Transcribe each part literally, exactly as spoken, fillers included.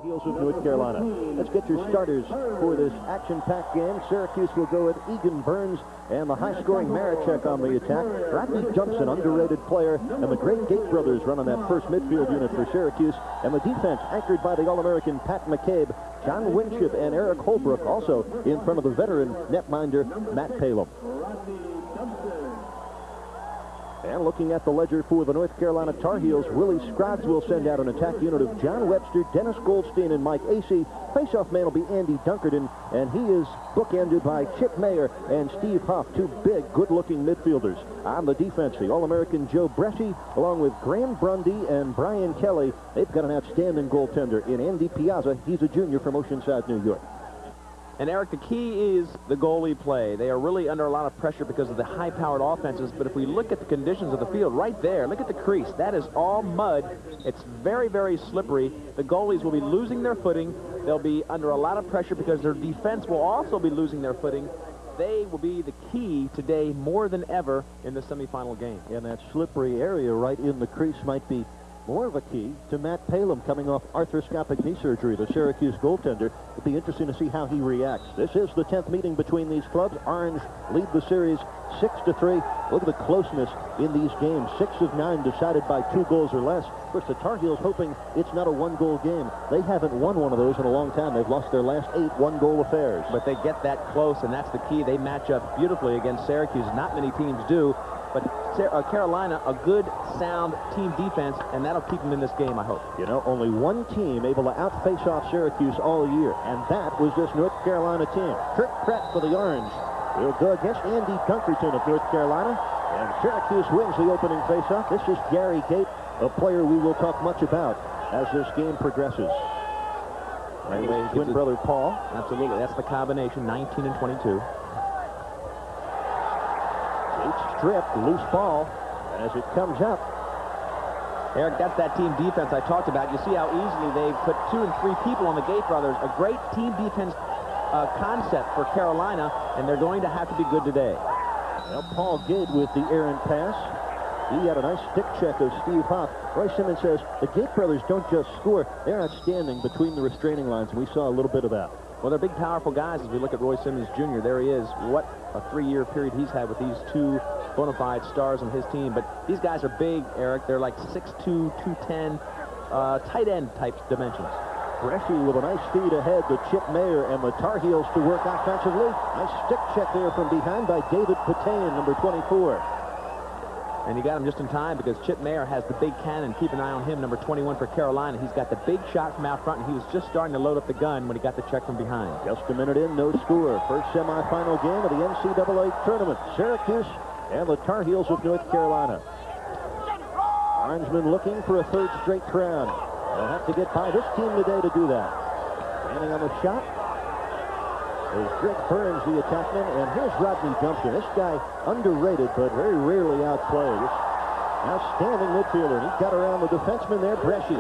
Heels of North Carolina. Let's get your starters for this action-packed game. Syracuse will go with Egan Burns and the high-scoring Maracheck on the attack. Rodney Dumpson, underrated player, and the great Gait brothers run on that first midfield unit for Syracuse. And the defense anchored by the All-American Pat McCabe, John Winship, and Eric Holbrook, also in front of the veteran netminder Matt Palumb. And looking at the ledger for the North Carolina Tar Heels, Willie Scroggs will send out an attack unit of John Webster, Dennis Goldstein, and Mike Acee. Face-off man will be Andy Dunkerton, and he is bookended by Chip Mayer and Steve Huff, two big, good-looking midfielders. On the defense, the All-American Joe Breschi, along with Graham Brundy and Brian Kelly. They've got an outstanding goaltender in Andy Piazza. He's a junior from Oceanside, New York. And, Eric, the key is the goalie play. They are really under a lot of pressure because of the high-powered offenses, but if we look at the conditions of the field right there, look at the crease. That is all mud. It's very, very slippery. The goalies will be losing their footing. They'll be under a lot of pressure because their defense will also be losing their footing. They will be the key today more than ever in the semifinal game. And that slippery area right in the crease might be more of a key to Matt Palumb coming off arthroscopic knee surgery, the Syracuse goaltender. It'll be interesting to see how he reacts. This is the tenth meeting between these clubs. Orange lead the series six to three. Look at the closeness in these games. Six of nine decided by two goals or less. Of course, the Tar Heels hoping it's not a one-goal game. They haven't won one of those in a long time. They've lost their last eight one-goal affairs. But they get that close, and that's the key. They match up beautifully against Syracuse. Not many teams do. But uh, Carolina, a good, sound team defense, and that'll keep them in this game, I hope. You know, only one team able to out-face off Syracuse all year, and that was this North Carolina team. Kirk Pratt for the Orange will go against Andy Dunkerton of North Carolina, and Syracuse wins the opening face-off. This is Gary Gait, a player we will talk much about as this game progresses. And his twin brother Paul. Absolutely, that's the combination, nineteen and twenty-two. Stripped, loose ball, as it comes up. Eric, that's that team defense I talked about. You see how easily they've put two and three people on the Gait brothers. A great team defense uh, concept for Carolina, and they're going to have to be good today. Well, Paul Gait with the errant pass. He had a nice stick check of Steve Huff. Roy Simmons says the Gait brothers don't just score, they're outstanding between the restraining lines, and we saw a little bit of that. Well, they're big, powerful guys. As we look at Roy Simmons Junior, there he is. What a three-year period he's had with these two bona fide stars on his team. But these guys are big, Eric. They're like six two, two ten, uh, tight end type dimensions. Breschi with a nice feed ahead to Chip Mayer and the Tar Heels to work offensively. Nice stick check there from behind by David Patain, number twenty-four. And he got him just in time because Chip Mayer has the big cannon. Keep an eye on him, number twenty-one for Carolina. He's got the big shot from out front, and he was just starting to load up the gun when he got the check from behind. Just a minute in, no score. First semifinal game of the N C double A tournament. Syracuse and the Tar Heels of North Carolina. Orangemen looking for a third straight crown. They'll have to get by this team today to do that. Standing on the shot is Greg Burns, the attackman, and here's Rodney Dumpson. This guy underrated, but very rarely outplayed. Outstanding midfielder, and he got around the defenseman there, Breschi.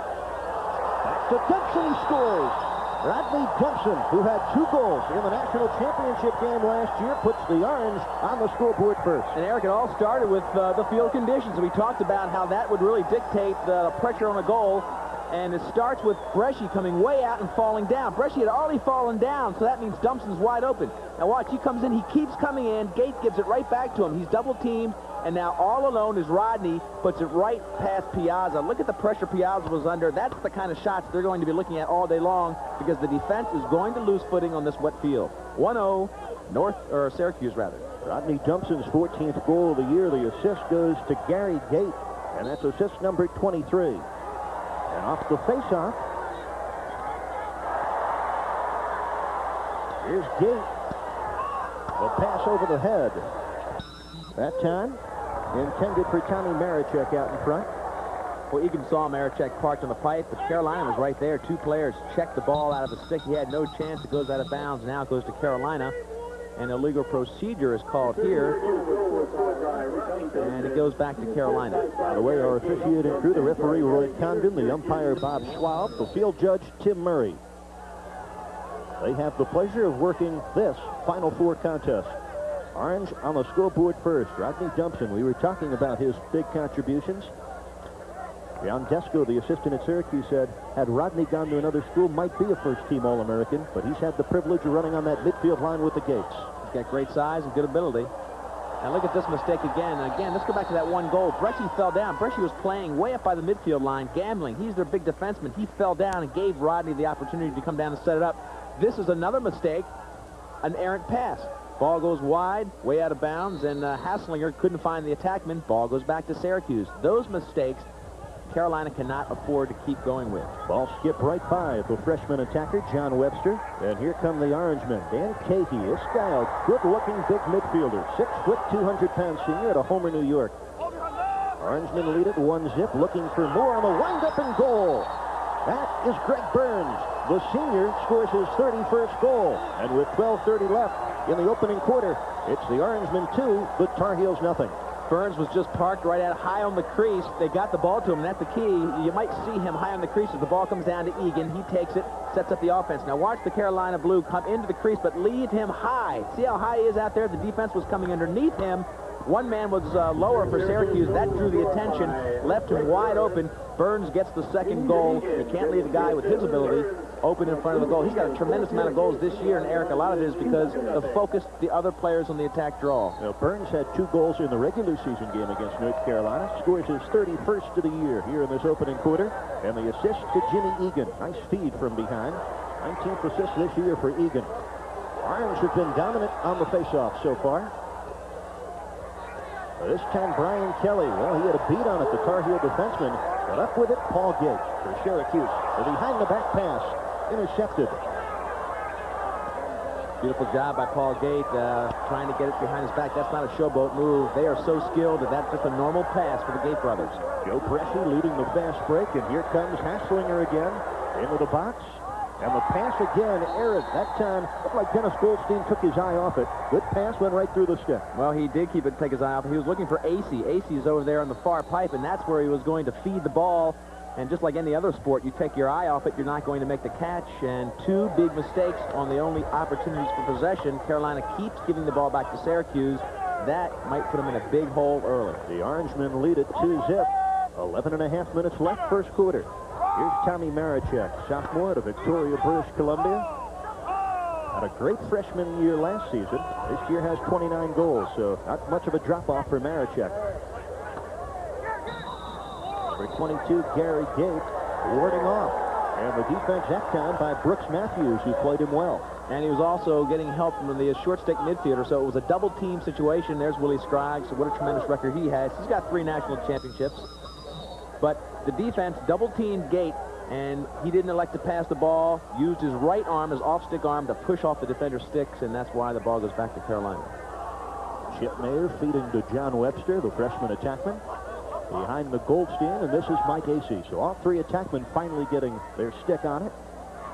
Back to Dumpson, he scores. Rodney Dumpson, who had two goals in the national championship game last year, puts the Orange on the scoreboard first. And Eric, it all started with uh, the field conditions. We talked about how that would really dictate the pressure on a goal. And it starts with Breschi coming way out and falling down. Breschi had already fallen down, so that means Dumpson's wide open. Now watch, he comes in, he keeps coming in. Gait gives it right back to him. He's double teamed, and now all alone is Rodney, puts it right past Piazza. Look at the pressure Piazza was under. That's the kind of shots they're going to be looking at all day long because the defense is going to lose footing on this wet field. one oh, North, or Syracuse rather. Rodney Dumpson's fourteenth goal of the year. The assist goes to Gary Gait, and that's assist number twenty-three. And off the face-off, here's Gait. A pass over the head. That time, intended for Tommy Maracheck out in front. Well, Egan saw Maracheck parked on the pipe, but Carolina was right there. Two players checked the ball out of the stick. He had no chance. It goes out of bounds. Now it goes to Carolina. And illegal procedure is called here. And it goes back to Carolina. By the way, our officiating crew, the referee Roy Condon, the umpire Bob Schwab, the field judge Tim Murray. They have the pleasure of working this Final Four contest. Orange on the scoreboard first. Rodney Dumpson, we were talking about his big contributions. John Desko, the assistant at Syracuse, said had Rodney gone to another school, might be a first-team All-American, but he's had the privilege of running on that midfield line with the Gates. He's got great size and good ability. And look at this mistake again. And again, let's go back to that one goal. Breschi fell down. Breschi was playing way up by the midfield line, gambling. He's their big defenseman. He fell down and gave Rodney the opportunity to come down and set it up. This is another mistake, an errant pass. Ball goes wide, way out of bounds, and uh, Hasslinger couldn't find the attackman. Ball goes back to Syracuse. Those mistakes Carolina cannot afford to keep going with. Ball skipped right by the freshman attacker, John Webster. And here come the Orangemen. Dan Cahey, this guy, a good-looking big midfielder. Six foot, two hundred pound senior at a Homer, New York. Orangemen lead it one zip, looking for more on the wind-up and goal. That is Greg Burns. The senior scores his thirty-first goal. And with twelve thirty left in the opening quarter, it's the Orangemen two, the Tar Heels nothing. Burns was just parked right out high on the crease. They got the ball to him, and that's the key. You might see him high on the crease as the ball comes down to Egan. He takes it, sets up the offense. Now watch the Carolina Blue come into the crease, but leave him high. See how high he is out there? The defense was coming underneath him. One man was uh, lower for Syracuse. That drew the attention, left him wide open. Burns gets the second goal. You can't leave a guy with his ability open in front of the goal. He's got a tremendous amount of goals this year, and Eric, a lot of it is because the focus the other players on the attack draw. Now, Burns had two goals in the regular season game against North Carolina. Scores his thirty-first of the year here in this opening quarter. And the assist to Jimmy Egan. Nice feed from behind. nineteenth assist this year for Egan. Orange have been dominant on the faceoff so far. This time, Brian Kelly, well, he had a beat on it, the Tar Heel defenseman, but up with it, Paul Gait for Syracuse. The behind-the-back pass, intercepted. Beautiful job by Paul Gait, uh, trying to get it behind his back. That's not a showboat move. They are so skilled that that's just a normal pass for the Gait brothers. Joe Breschi leading the fast break, and here comes Hasslinger again into the box. And the pass again, errant. That time, looked like Dennis Goldstein took his eye off it. Good pass, went right through the stick. Well, he did keep it, take his eye off it. He was looking for Acee. Acee's over there on the far pipe, and that's where he was going to feed the ball. And just like any other sport, you take your eye off it, you're not going to make the catch. And two big mistakes on the only opportunities for possession. Carolina keeps giving the ball back to Syracuse. That might put them in a big hole early. The Orangemen lead it two zip. eleven and a half minutes left, first quarter. Here's Tommy Maracheck, sophomore to Victoria, British Columbia. Had a great freshman year last season. This year has twenty-nine goals, so not much of a drop-off for Maracheck. Number twenty-two, Gary Gait, warding off. And the defense that time by Brooks Matthews, who played him well. And he was also getting help from the short stick midfielder, so it was a double-team situation. There's Willie Scruggs, so what a tremendous record he has. He's got three national championships. But the defense double-teamed Gait, and he didn't elect to pass the ball, used his right arm, his off-stick arm, to push off the defender's sticks, and that's why the ball goes back to Carolina. Chip Mayer feeding to John Webster, the freshman attackman. Behind the Goldstein, and this is Mike Acee. So all three attackmen finally getting their stick on it.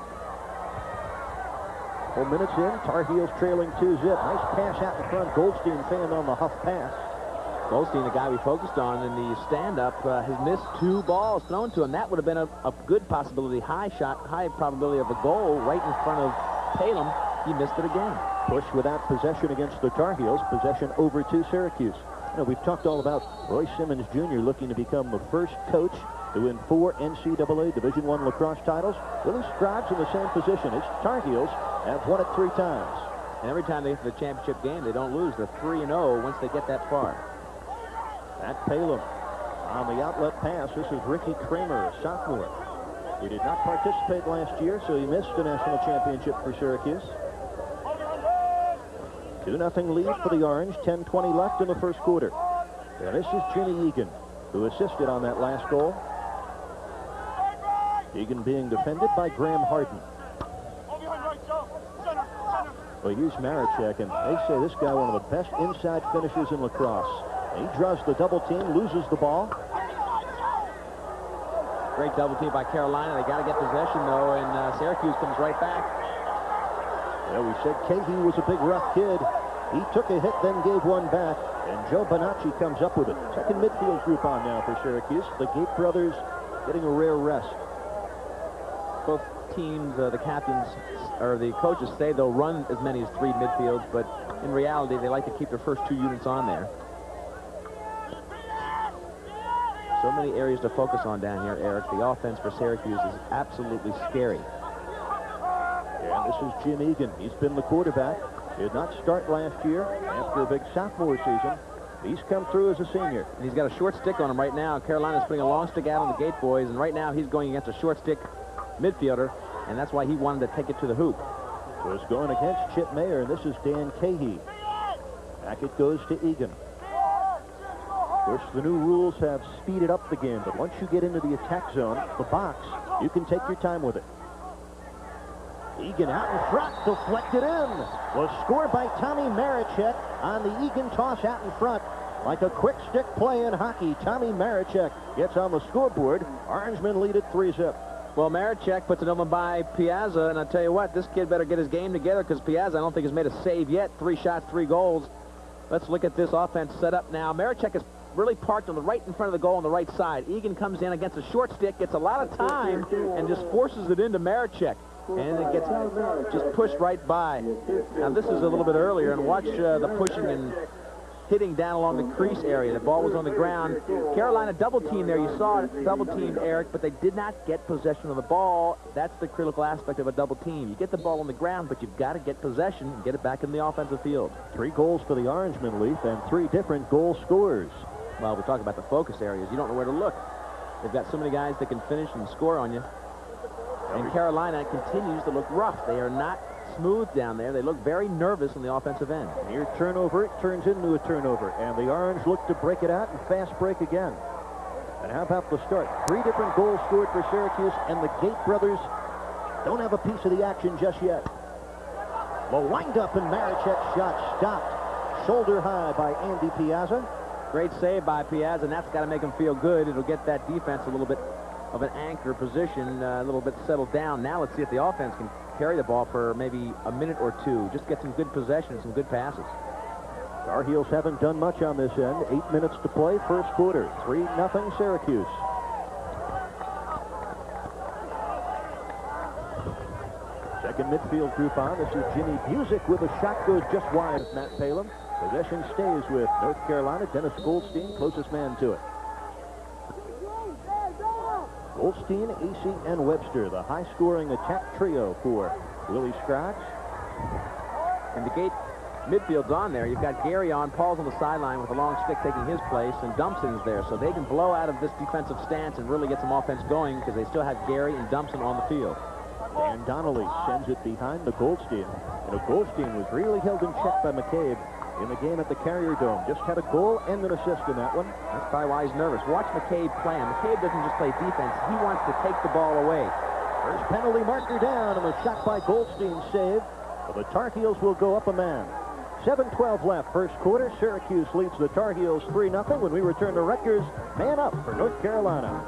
Four minutes in, Tar Heels trailing two zip. Nice pass out in front. Goldstein fanned on the huff pass. Goldstein, the guy we focused on in the stand-up, uh, has missed two balls thrown to him. That would have been a, a good possibility, high shot, high probability of a goal right in front of Palumb. He missed it again. Push without possession against the Tar Heels. Possession over to Syracuse. You know, we've talked all about Roy Simmons Junior looking to become the first coach to win four N C double A Division one lacrosse titles. Willie Scruggs in the same position. His Tar Heels have won it three times. And every time they get to the championship game, they don't lose. They're three and oh once they get that far. At Palumb on the outlet pass. This is Ricky Kramer, a sophomore. He did not participate last year, so he missed the national championship for Syracuse. two nothing lead for the Orange. ten twenty left in the first quarter. And this is Jimmy Egan, who assisted on that last goal. Egan being defended by Graham Harden. Well, here's Maracheck, and they say this guy one of the best inside finishers in lacrosse. He draws the double team, loses the ball. Great double team by Carolina. They got to get possession, though, and uh, Syracuse comes right back. Yeah, we said Cahey was a big rough kid. He took a hit, then gave one back, and Joe Breschi comes up with it. Second midfield group on now for Syracuse. The Gait brothers getting a rare rest. Both teams, uh, the captains, or the coaches say they'll run as many as three midfields, but in reality, they like to keep their first two units on there. So many areas to focus on down here, Eric. The offense for Syracuse is absolutely scary. And this is Jim Egan. He's been the quarterback. Did not start last year after a big sophomore season. He's come through as a senior. And he's got a short stick on him right now. Carolina's putting a long stick out on the Gait boys, and right now he's going against a short stick midfielder, and that's why he wanted to take it to the hoop. So it's going against Chip Mayer, and this is Dan Cahey. Back it goes to Egan. Of course, the new rules have speeded up the game, but once you get into the attack zone, the box, you can take your time with it. Egan out in front, deflected in. Was scored by Tommy Maracheck on the Egan toss out in front. Like a quick stick play in hockey, Tommy Maracheck gets on the scoreboard. Orangemen lead it three zip. Well, Maracheck puts it over by Piazza, and I tell you what, this kid better get his game together because Piazza, I don't think, has made a save yet. Three shots, three goals. Let's look at this offense set up now. Maracheck is really parked on the right in front of the goal on the right side. Egan comes in against a short stick, gets a lot of time, and just forces it into Maracheck. And it gets just pushed right by. Now, this is a little bit earlier, and watch uh, the pushing and hitting down along the crease area. The ball was on the ground. Carolina double team there. You saw it double teamed, Eric, but they did not get possession of the ball. That's the critical aspect of a double team. You get the ball on the ground, but you've got to get possession and get it back in the offensive field. Three goals for the Orangemen, Leaf, and three different goal scorers. Well, we're talking about the focus areas. You don't know where to look. They've got so many guys that can finish and score on you. And Carolina continues to look rough. They are not smooth down there. They look very nervous on the offensive end. Here, turnover, it turns into a turnover. And the Orange look to break it out and fast break again. And how about the start? Three different goals scored for Syracuse, and the Gait brothers don't have a piece of the action just yet. The wind-up and Maracheck's shot stopped shoulder high by Andy Piazza. Great save by Piazza, and that's got to make him feel good. It'll get that defense a little bit of an anchor position, uh, a little bit settled down. Now let's see if the offense can carry the ball for maybe a minute or two. Just get some good possession and some good passes. Tar Heels haven't done much on this end. Eight minutes to play, first quarter. three nothing Syracuse. Second midfield group on. This is Jimmy Busick with a shot, goes just wide of Matt Palumb. Possession stays with North Carolina. Dennis Goldstein, closest man to it. Goldstein, Acee, and Webster, the high-scoring attack trio for Willie Scruggs. And the Gait midfield's on there. You've got Gary on. Paul's on the sideline with a long stick taking his place, and Dumpson's there. So they can blow out of this defensive stance and really get some offense going because they still have Gary and Dumpson on the field. Dan Donnelly sends it behind the Goldstein. You know, Goldstein was really held in check by McCabe in the game at the Carrier Dome. Just had a goal and an assist in that one. That's probably why he's nervous. Watch McCabe play him. McCabe doesn't just play defense. He wants to take the ball away. First penalty marker down, and the shot by Goldstein saved. But the Tar Heels will go up a man. seven twelve left, first quarter. Syracuse leads the Tar Heels three nothing. When we return to Rutgers, man up for North Carolina.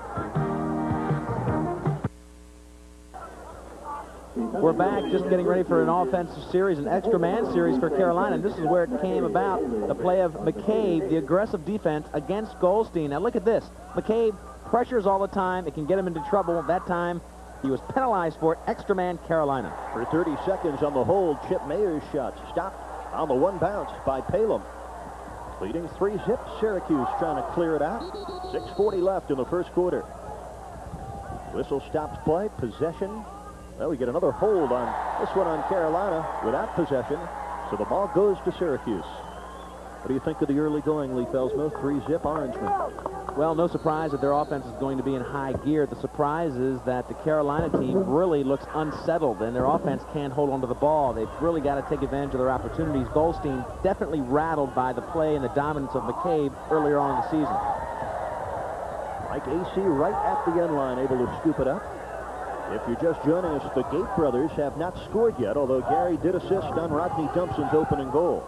We're back, just getting ready for an offensive series, an extra man series for Carolina. And this is where it came about, the play of McCabe, the aggressive defense against Goldstein. Now look at this. McCabe pressures all the time. It can get him into trouble. That time, he was penalized for it. Extra man, Carolina. For thirty seconds on the hold, Chip Mayer's shot stopped on the one bounce by Palumb. Leading three zip, Syracuse trying to clear it out. six forty left in the first quarter. Whistle stops play, possession. Well, we get another hold on this one on Carolina without possession. So the ball goes to Syracuse. What do you think of the early going, Lee Felsmo? Three zip Orangemen. Well, no surprise that their offense is going to be in high gear. The surprise is that the Carolina team really looks unsettled, and their offense can't hold onto the ball. They've really got to take advantage of their opportunities. Goldstein definitely rattled by the play and the dominance of McCabe earlier on in the season. Mike Acee right at the end line, able to scoop it up. If you're just joining us, the Gait brothers have not scored yet, although Gary did assist on Rodney Dumpson's opening goal.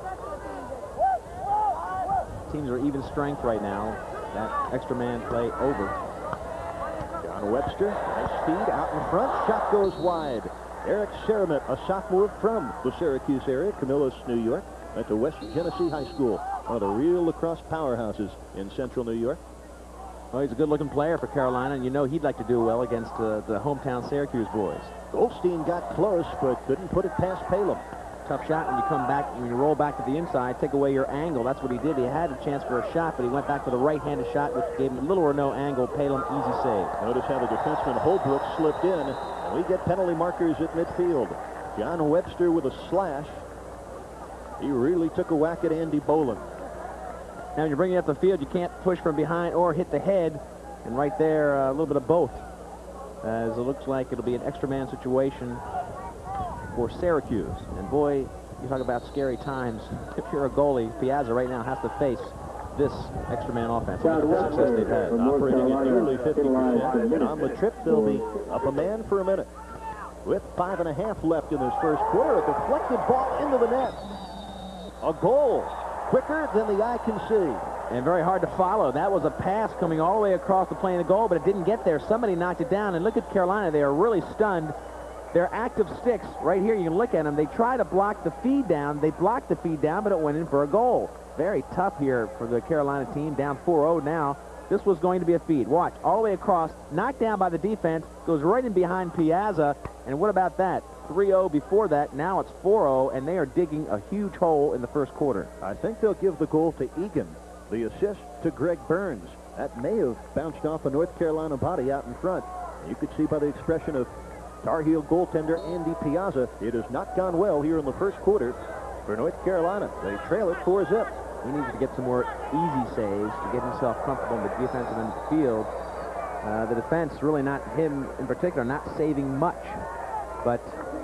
Teams are even strength right now. That extra man play over. John Webster, nice speed out in front. Shot goes wide. Eric Saramet, a sophomore from the Syracuse area, Camillus, New York, went to West Genesee High School, one of the real lacrosse powerhouses in central New York. Well, he's a good-looking player for Carolina, and you know he'd like to do well against uh, the hometown Syracuse boys. Goldstein got close, but couldn't put it past Palumb. Tough shot when you come back, when you roll back to the inside, take away your angle. That's what he did. He had a chance for a shot, but he went back for the right-handed shot, which gave him little or no angle. Palumb, easy save. Notice how the defenseman Holbrook slipped in, and we get penalty markers at midfield. John Webster with a slash. He really took a whack at Andy Boland. Now, when you're bringing up the field, you can't push from behind or hit the head, and right there, uh, a little bit of both, as it looks like it'll be an extra man situation for Syracuse. And boy, you talk about scary times. If you're a goalie, Piazza right now has to face this extra man offense. Look at the success they've had. Operating at nearly fifty percent. And on the trip, they'll be up a man for a minute. With five and a half left in this first quarter, a deflected ball into the net. A goal quicker than the eye can see. And very hard to follow. That was a pass coming all the way across the plane of goal, but it didn't get there. Somebody knocked it down. And look at Carolina. They are really stunned. They're active sticks. Right here, you can look at them. They try to block the feed down. They blocked the feed down, but it went in for a goal. Very tough here for the Carolina team. Down four oh now. This was going to be a feed. Watch. All the way across. Knocked down by the defense. Goes right in behind Piazza. And what about that? three oh before that. Now it's four oh, and they are digging a huge hole in the first quarter. I think they'll give the goal to Egan. The assist to Greg Burns. That may have bounced off a North Carolina body out in front. You could see by the expression of Tar Heel goaltender Andy Piazza, it has not gone well here in the first quarter for North Carolina. They trail it four zip. He needs to get some more easy saves to get himself comfortable in the defensive end of the field. Uh, the defense, really not him in particular, not saving much. But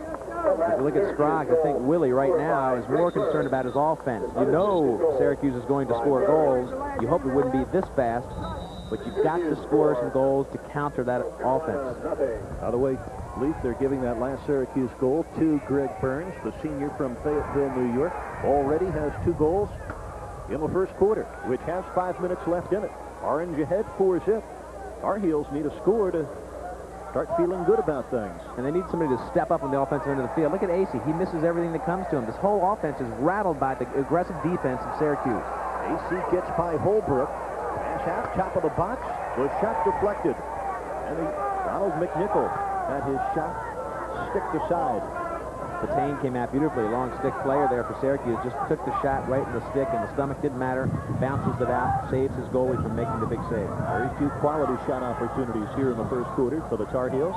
if you look at Sprague, I think Willie right now is more concerned about his offense. You know Syracuse is going to score goals. You hope it wouldn't be this fast, but you've got to score some goals to counter that offense. By the way, Leaf, they're giving that last Syracuse goal to Greg Burns, the senior from Fayetteville, New York. Already has two goals in the first quarter, which has five minutes left in it. Orange ahead, four zip. Our Heels need a score to start feeling good about things. And they need somebody to step up on the offensive end of the field. Look at Acee. He misses everything that comes to him. This whole offense is rattled by the aggressive defense of Syracuse. Acee gets by Holbrook. Pass out, top of the box. The shot deflected. And he, Donald McNichol had his shot sticked aside. Patane came out beautifully. Long stick player there for Syracuse. Just took the shot right in the stick, and the stomach didn't matter. Bounces it out, saves his goalie from making the big save. Very few quality shot opportunities here in the first quarter for the Tar Heels.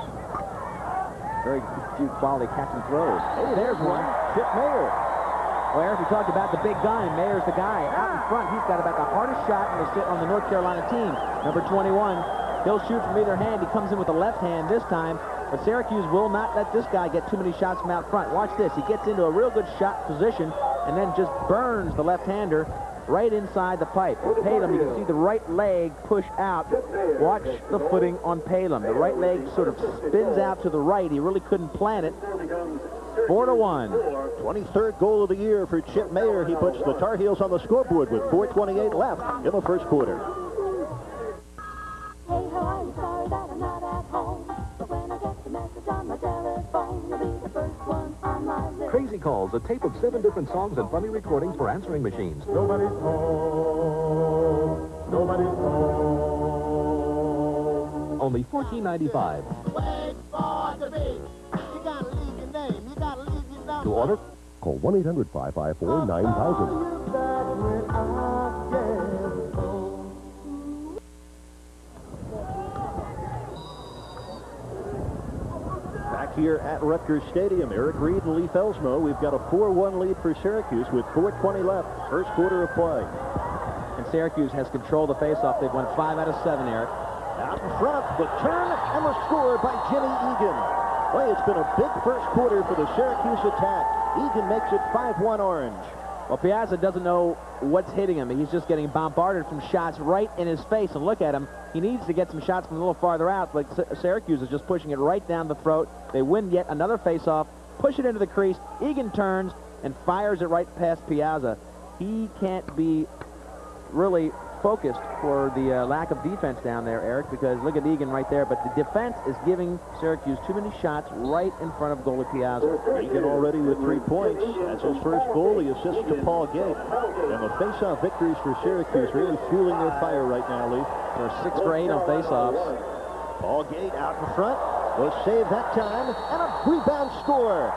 Very few quality catch and throws. Hey, there's one. Chip Mayer. Well, Eric, we talked about the big gun. Mayer's the guy. Out in front, he's got about the hardest shot on the, on the North Carolina team. Number twenty-one. He'll shoot from either hand. He comes in with the left hand this time. But Syracuse will not let this guy get too many shots from out front. Watch this. He gets into a real good shot position and then just burns the left-hander right inside the pipe. Palumb, you can see the right leg push out. Watch the footing on Palumb. The right leg sort of spins out to the right. He really couldn't plant it. Four to one. twenty-third goal of the year for Chip Mayer. He puts the Tar Heels on the scoreboard with four twenty-eight left in the first quarter. Hey, how I'm sorry that I'm not at home. But when I get the message on my telephone, you'll be the first one on my list. Crazy Calls, a tape of seven different songs and funny recordings for answering machines. Nobody's home. Nobody's home. Only fourteen ninety-five. Wait for the beat. You gotta leave your name. You gotta leave your number. To order, call one eight hundred, five five four, nine thousand. Here at Rutgers Stadium, Eric Reed and Lee Felsmo. We've got a four one lead for Syracuse with four twenty left. First quarter of play. And Syracuse has controlled the faceoff. They've won five out of seven, Eric. Out in front, the turn and the score by Jimmy Egan. Boy, it's been a big first quarter for the Syracuse attack. Egan makes it five one Orange. Well, Piazza doesn't know what's hitting him. He's just getting bombarded from shots right in his face. And look at him. He needs to get some shots from a little farther out, but Syracuse is just pushing it right down the throat. They win yet another face-off, push it into the crease. Egan turns and fires it right past Piazza. He can't be really focused for the uh, lack of defense down there, Eric, because look at Egan right there. But the defense is giving Syracuse too many shots right in front of goalie Piazza. Egan already with three points. That's his first goal. He assists to Paul Gait. And the face-off victories for Syracuse really fueling their fire right now, Lee. They're six for eight on face-offs. Paul Gait out in front. Was saved that time. And a rebound score.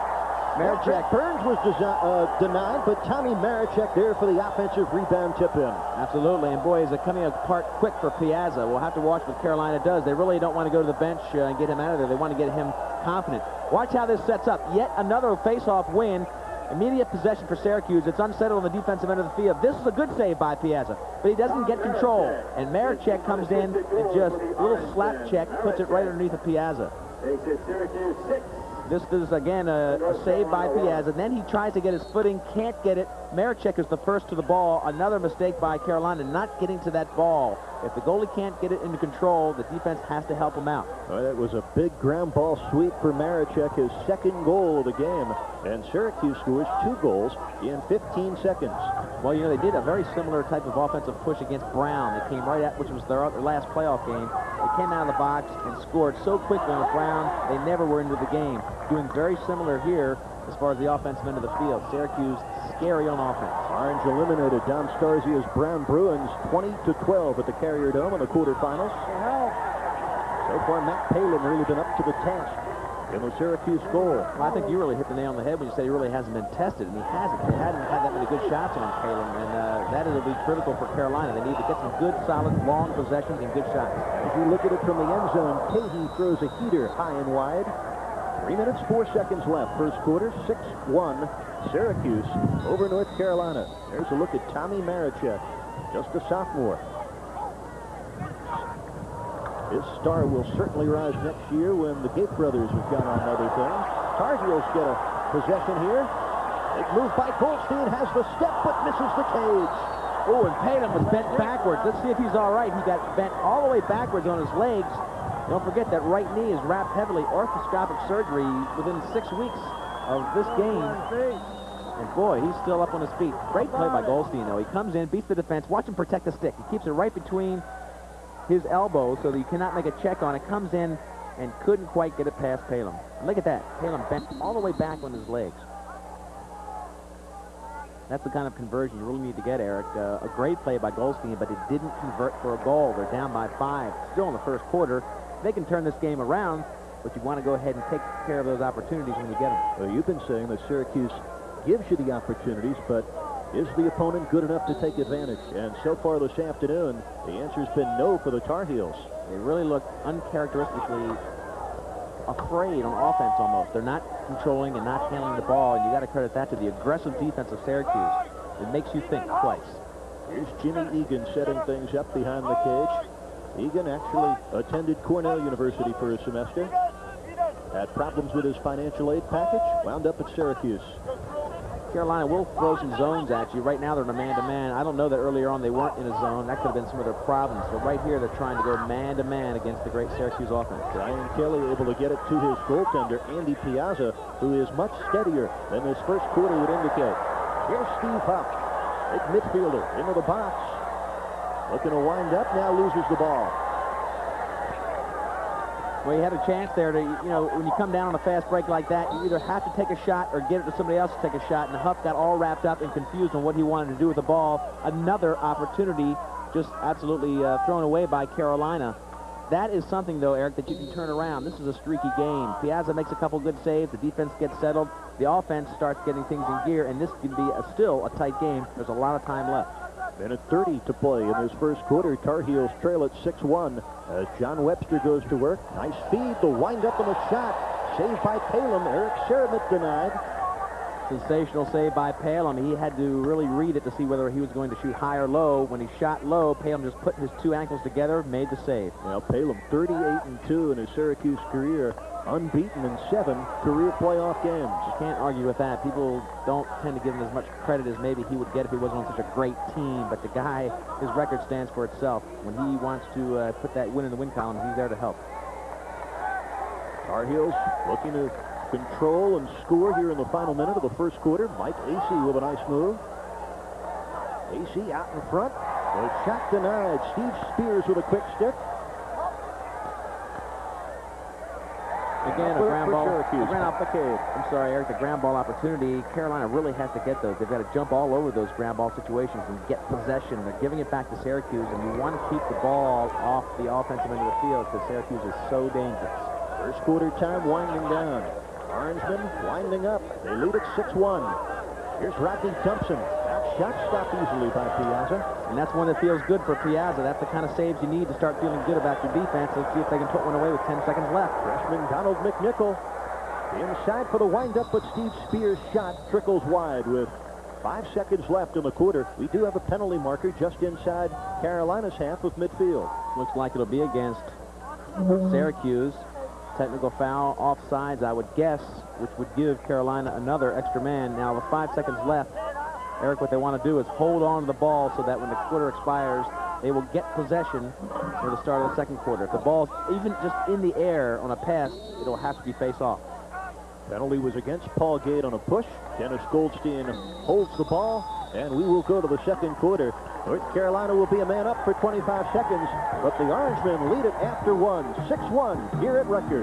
Maracheck. Burns was uh, denied, but Tommy Maracheck there for the offensive rebound tip-in. Absolutely, and boy, is it coming apart quick for Piazza. We'll have to watch what Carolina does. They really don't want to go to the bench uh, and get him out of there. They want to get him confident. Watch how this sets up. Yet another face-off win. Immediate possession for Syracuse. It's unsettled on the defensive end of the field. This is a good save by Piazza, but he doesn't get control. And Maracheck comes in and just a little slap check, puts it right underneath of Piazza. Syracuse six. This is, again, a, a save by Piazza. Then he tries to get his footing, can't get it. Maracheck is the first to the ball. Another mistake by Carolina, not getting to that ball. If the goalie can't get it into control, the defense has to help him out. Well, that was a big ground ball sweep for Maracheck, his second goal of the game. And Syracuse scores two goals in fifteen seconds. Well, you know, they did a very similar type of offensive push against Brown. They came right at, which was their, their last playoff game. They came out of the box and scored so quickly with Brown, they never were into the game. Doing very similar here as far as the offensive end of the field. Syracuse, scary on offense. Orange eliminated Don Starzia's Brown Bruins twenty to twelve at the Carrier Dome in the quarterfinals. So far, Matt Palumb really been up to the task in the Syracuse goal. Well, I think you really hit the nail on the head when you said he really hasn't been tested, and he hasn't. They hadn't had that many good shots on Palumb, and uh, that will be critical for Carolina. They need to get some good, solid, long possessions and good shots. As you look at it from the end zone, Cahey throws a heater high and wide. Three minutes, four seconds left. First quarter, six one, Syracuse over North Carolina. There's a look at Tommy Maracheck, just a sophomore. His star will certainly rise next year when the Gait brothers have gone on other things. Tar Heels get a possession here. Big move by Goldstein, has the step, but misses the cage. Oh, and Palumb was bent backwards. Let's see if he's all right. He got bent all the way backwards on his legs. Don't forget that right knee is wrapped heavily. Arthroscopic surgery within six weeks of this game. And boy, he's still up on his feet. Great play by Goldstein, though. He comes in, beats the defense. Watch him protect the stick. He keeps it right between his elbows so that you cannot make a check on it. Comes in and couldn't quite get it past Palumb. And look at that. Palumb bent all the way back on his legs. That's the kind of conversion you really need to get, Eric. Uh, a great play by Goldstein, but it didn't convert for a goal. They're down by five. Still in the first quarter. They can turn this game around, but you want to go ahead and take care of those opportunities when you get them. Well, you've been saying that Syracuse gives you the opportunities, but is the opponent good enough to take advantage? And so far this afternoon, the answer's been no for the Tar Heels. They really look uncharacteristically afraid on offense almost. They're not controlling and not handling the ball, and you got to credit that to the aggressive defense of Syracuse. It makes you think twice. Here's Jimmy Egan setting things up behind the cage. Egan actually attended Cornell University for a semester. Had problems with his financial aid package, wound up at Syracuse. Carolina will throw some zones at you. Right now they're in a man-to-man. I don't know that earlier on they weren't in a zone. That could have been some of their problems. But right here they're trying to go man-to-man against the great Syracuse offense. Brian Kelly able to get it to his goaltender, Andy Piazza, who is much steadier than this first quarter would indicate. Here's Steve Huff, big midfielder, into the box. Looking to wind up, now loses the ball. Well, you had a chance there to, you know, when you come down on a fast break like that, you either have to take a shot or get it to somebody else to take a shot, and Huff got all wrapped up and confused on what he wanted to do with the ball. Another opportunity just absolutely uh, thrown away by Carolina. That is something, though, Eric, that you can turn around. This is a streaky game. Piazza makes a couple good saves. The defense gets settled. The offense starts getting things in gear, and this can be a, still a tight game. There's a lot of time left. Minute thirty to play in this first quarter. Tar Heels trail at six one as John Webster goes to work. Nice feed, the wind-up and the shot. Saved by Palumb. Eric Sheremet denied. Sensational save by Palumb. He had to really read it to see whether he was going to shoot high or low. When he shot low, Palumb just put his two ankles together, made the save. Now Palumb thirty-eight and two in his Syracuse career, unbeaten in seven career playoff games. You can't argue with that. People don't tend to give him as much credit as maybe he would get if he wasn't on such a great team, but the guy, his record stands for itself. When he wants to uh, put that win in the win column, he's there to help. Tar Heels looking to control and score here in the final minute of the first quarter. Mike Acee with a nice move. Acee out in front. The shot denied. Steve Spears with a quick stick. Again, a ground ball. Syracuse. Ran off McCabe. I'm sorry, Eric, the ground ball opportunity. Carolina really has to get those. They've got to jump all over those ground ball situations and get possession. They're giving it back to Syracuse, and you want to keep the ball off the offensive end of the field because Syracuse is so dangerous. First quarter time winding down. Orangemen winding up. They lead it six one. Here's Rodney Thompson. That shot stopped easily by Piazza. And that's one that feels good for Piazza. That's the kind of saves you need to start feeling good about your defense. Let's see if they can put one away with ten seconds left. Freshman Donald McNichol inside for the windup, but Steve Spears' shot trickles wide with five seconds left in the quarter. We do have a penalty marker just inside Carolina's half of midfield. Looks like it'll be against Syracuse. Technical foul, offsides, I would guess, which would give Carolina another extra man. Now, with five seconds left, Eric, what they want to do is hold on to the ball so that when the quarter expires, they will get possession for the start of the second quarter. If the ball's even just in the air on a pass, it'll have to be face-off. Penalty was against Paul Gait on a push. Dennis Goldstein holds the ball, and we will go to the second quarter. North Carolina will be a man up for twenty-five seconds, but the Orangemen lead it after one, six one here at Rutgers.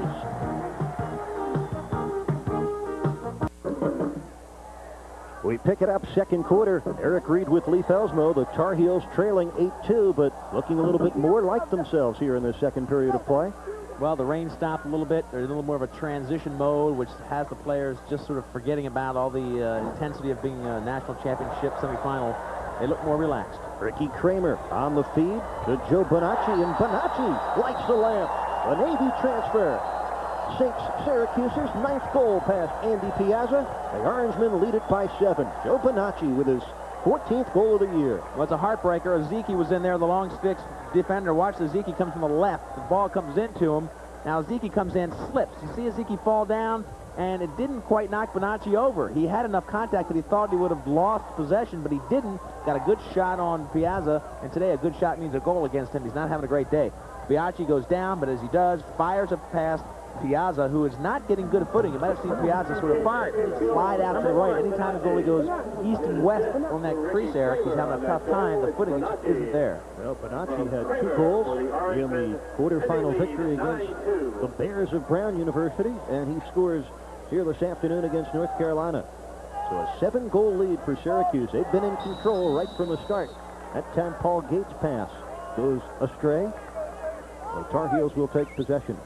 We pick it up second quarter. Eric Reed with Lee Felsmo. The Tar Heels trailing eight two, but looking a little bit more like themselves here in the second period of play. Well, the rain stopped a little bit. There's a little more of a transition mode, which has the players just sort of forgetting about all the uh, intensity of being a national championship semifinal. They look more relaxed. Ricky Kramer on the feed to Joe Bonacci, and Bonacci lights the lamp. A Navy transfer sinks Syracuse's ninth goal past Andy Piazza. The Orangemen lead it by seven. Joe Bonacci with his fourteenth goal of the year. Well, it's a heartbreaker. Ezeki was in there, the long sticks defender. Watch Ezeki come from the left. The ball comes into him. Now Ezeki comes in, slips. You see Ezeki fall down, and it didn't quite knock Bonacci over. He had enough contact that he thought he would have lost possession, but he didn't. Got a good shot on Piazza, and today a good shot means a goal against him. He's not having a great day. Bonacci goes down, but as he does, fires a pass. Piazza, who is not getting good footing. You might have seen Piazza sort of fire, slide out to the right. Anytime a goalie goes east and west on that crease, Eric, he's having a tough time. The footing just isn't there. Well, Bonacci had two goals in the quarterfinal victory against the Bears of Brown University, and he scores here this afternoon against North Carolina. So a seven-goal lead for Syracuse. They've been in control right from the start. That time Paul Gait's pass goes astray. The Tar Heels will take possession.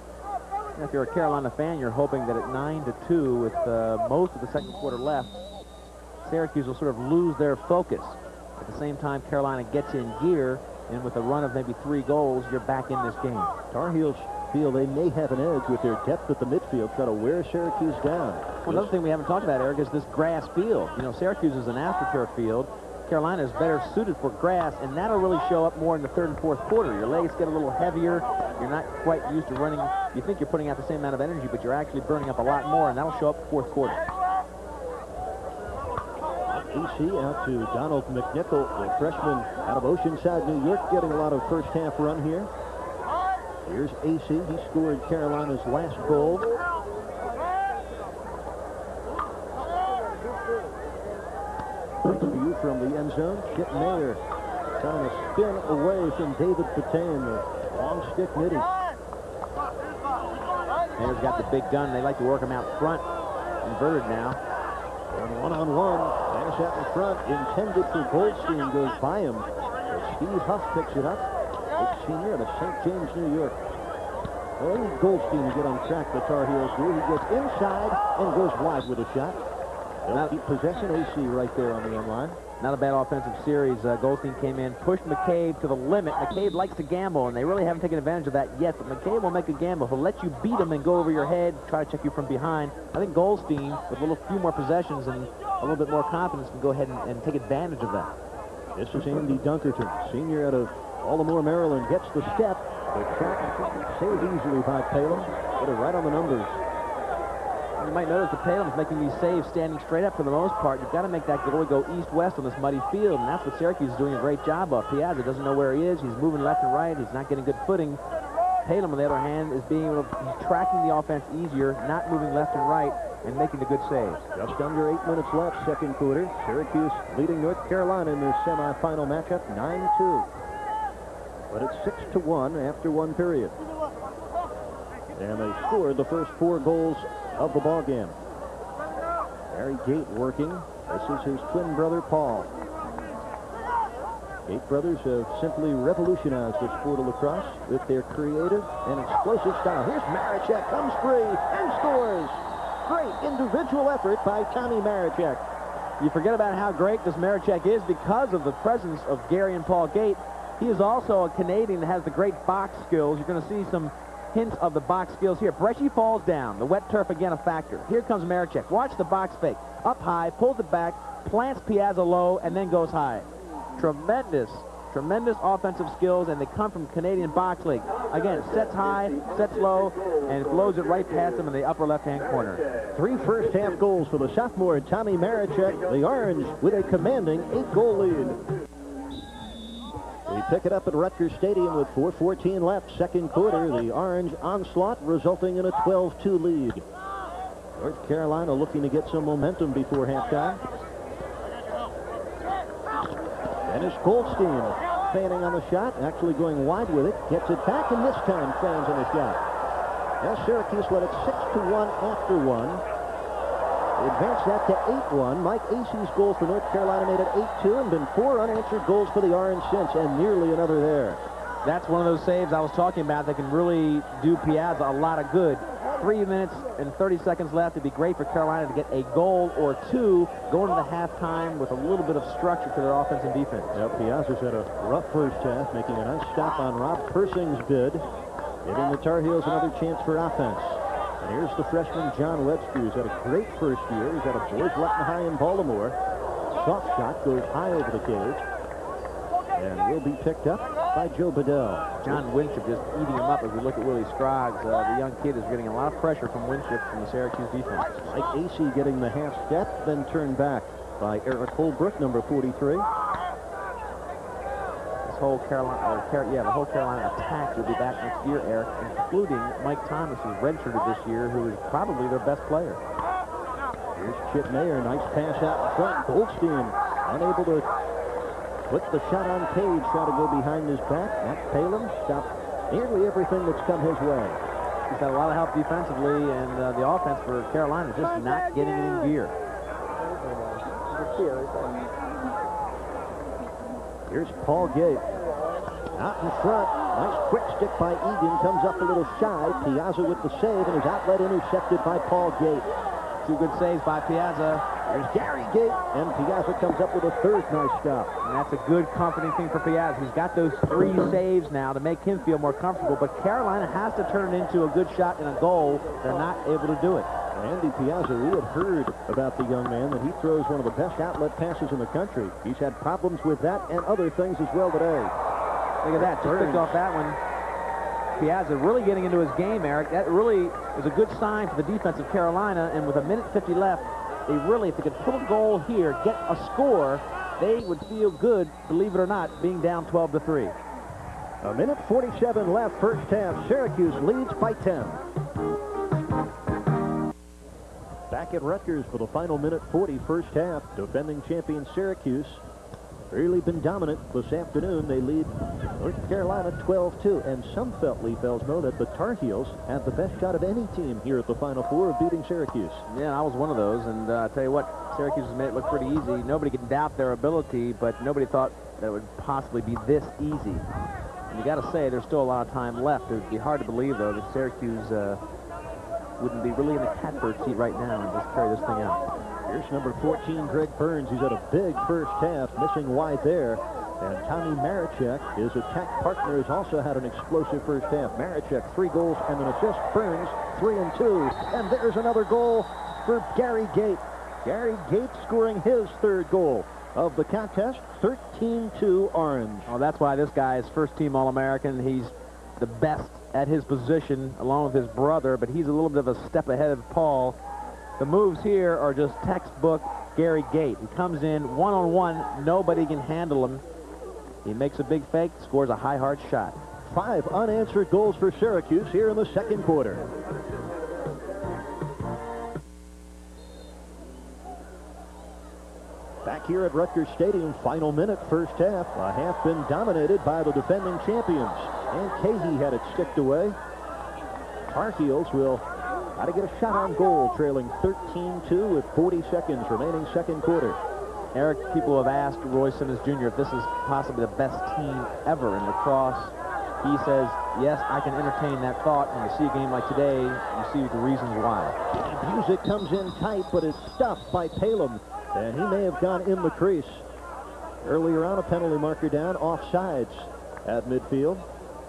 If you're a Carolina fan, you're hoping that at nine to two, with uh, most of the second quarter left, Syracuse will sort of lose their focus. At the same time, Carolina gets in gear, and with a run of maybe three goals, you're back in this game. Tar Heels feel they may have an edge with their depth at the midfield, try to wear Syracuse down. Well, another thing we haven't talked about, Eric, is this grass field. You know, Syracuse is an AstroTurf field. Carolina is better suited for grass, and that'll really show up more in the third and fourth quarter. Your legs get a little heavier. You're not quite used to running. You think you're putting out the same amount of energy, but you're actually burning up a lot more, and that'll show up fourth quarter. Acee out to Donald McNichol, the freshman out of Oceanside, New York, getting a lot of first half run here. Here's Acee. He scored Carolina's last goal. Nice view from the end zone. Chip Mayer trying to spin away from David Patain, the long stick nitty. Mayer's got the big gun. They like to work him out front. Inverted now. And one-on-one. Pass out in front. Intended for Goldstein. Goes by him. Steve Huff picks it up. Big senior out of Saint James, New York. Well, they need Goldstein to get on track, the Tar Heels do. He gets inside and goes wide with a shot. They'll keep possession. Acee right there on the end line. Not a bad offensive series. Uh, Goldstein came in, pushed McCabe to the limit. McCabe likes to gamble, and they really haven't taken advantage of that yet. But McCabe will make a gamble. He'll let you beat him and go over your head, try to check you from behind. I think Goldstein, with a little few more possessions and a little bit more confidence, can go ahead and, and take advantage of that. This is Andy Dunkerton, senior out of Baltimore, Maryland, gets the step. The shot saved easily by Palumb. Put it right on the numbers. You might notice that Palumb's making these saves standing straight up for the most part. You've got to make that goalie go east-west on this muddy field, and that's what Syracuse is doing a great job of. Piazza doesn't know where he is. He's moving left and right. He's not getting good footing. Palumb, on the other hand, is being able to, he's tracking the offense easier, not moving left and right, and making the good saves. Just under eight minutes left, second quarter. Syracuse leading North Carolina in their semifinal matchup, nine two. But it's six to one after one period. And they scored the first four goals of the ball game. Gary Gait working. This is his twin brother, Paul. Gait brothers have simply revolutionized the sport of lacrosse with their creative and explosive style. Here's Maracheck, comes free and scores. great individual effort by Tommy Maracheck. You forget about how great this Maracheck is because of the presence of Gary and Paul Gait. He is also a Canadian that has the great box skills. You're going to see some hints of the box skills here. Breschi falls down. The wet turf again a factor. Here comes Maracheck. Watch the box fake. Up high, pulls it back, plants Piazza low, and then goes high. Tremendous, tremendous offensive skills, and they come from Canadian Box League. Again, sets high, sets low, and blows it right past him in the upper left-hand corner. Three first-half goals for the sophomore Tommy Maracheck. The Orange with a commanding eight-goal lead. We pick it up at Rutgers Stadium with four fourteen left. Second quarter, the Orange onslaught resulting in a twelve two lead. North Carolina looking to get some momentum before halftime. Dennis Goldstein fanning on the shot, actually going wide with it. Gets it back, and this time fans on the shot. Now Syracuse led it six to one after one. They advanced that to eight one. Mike Acee's goal for North Carolina made it eight two, and been four unanswered goals for the Orange since, and nearly another there. That's one of those saves I was talking about that can really do Piazza a lot of good. Three minutes and thirty seconds left. It'd be great for Carolina to get a goal or two going into the halftime with a little bit of structure to their offense and defense. Yep, Piazza's had a rough first half, making a nice stop on Rob Persing's bid, giving the Tar Heels another chance for offense. And here's the freshman John Webster, who's had a great first year. He's had a boys letting high in Baltimore. Soft shot goes high over the cage, and will be picked up by Joe Bedell. John Winship just eating him up as we look at Willie Scroggs. Uh, the young kid is getting a lot of pressure from Winship from the Syracuse defense. Mike Acee getting the half step, then turned back by Eric Holbrook, number forty-three. This whole Carolina, uh, Car yeah, the whole Carolina attack will be back next year, Eric, including Mike Thomas, who's redshirted this year, who is probably their best player. Here's Chip Mayer, nice pass out in front. Goldstein unable to put the shot on Cage, try to go behind his back. Matt Palumb stopped nearly everything that's come his way. He's had a lot of help defensively, and uh, the offense for Carolina just not getting it in gear. Here's Paul Gait. Out in front. Nice quick stick by Egan. Comes up a little shy. Piazza with the save, and his outlet intercepted by Paul Gait. Two good saves by Piazza. There's Gary Gait, and Piazza comes up with a third nice stop. And that's a good, comforting thing for Piazza. He's got those three saves now to make him feel more comfortable, but Carolina has to turn it into a good shot and a goal. They're not able to do it. Andy Piazza, we had heard about the young man that he throws one of the best outlet passes in the country. He's had problems with that and other things as well today. Look at that, just picked off that one. Piazza really getting into his game, Eric. That really is a good sign for the defense of Carolina, and with a minute fifty left, they really, if they could pull a goal here, get a score, they would feel good, believe it or not, being down twelve to three. A minute forty-seven left, first half. Syracuse leads by ten. Back at Rutgers for the final minute forty, first half. Defending champion Syracuse really been dominant this afternoon. They lead North Carolina twelve two, and some felt, Lee Fells, know that the Tar Heels had the best shot of any team here at the Final Four of beating Syracuse. Yeah, I was one of those, and uh, I tell you what, Syracuse has made it look pretty easy. Nobody can doubt their ability, but nobody thought that it would possibly be this easy. And you got to say, there's still a lot of time left. It would be hard to believe, though, that Syracuse uh, wouldn't be really in the catbird seat right now and just carry this thing out. Here's number fourteen, Greg Burns. He's had a big first half, missing wide there. And Tommy Maracheck, his attack partner, has also had an explosive first half. Maracheck, three goals and an assist. Burns, three and two. And there's another goal for Gary Gait. Gary Gait scoring his third goal of the contest, thirteen two Orange. Oh, that's why this guy is first-team All-American. He's the best at his position, along with his brother, but he's a little bit of a step ahead of Paul. The moves here are just textbook Gary Gait. He comes in one-on-one. Nobody can handle him. He makes a big fake, scores a high, hard shot. Five unanswered goals for Syracuse here in the second quarter. Back here at Rutgers Stadium, final minute, first half. A half been dominated by the defending champions. And Cahey had it sticked away. Tar Heels will try to get a shot on goal, trailing thirteen two with forty seconds remaining second quarter. Eric, people have asked Roy Simmons Junior if this is possibly the best team ever in lacrosse. he says, yes, I can entertain that thought. When you see a game like today, you see the reasons why. Music comes in tight, but is stopped by Palumb, and he may have gone in the crease. Earlier on, a penalty marker down, offsides at midfield.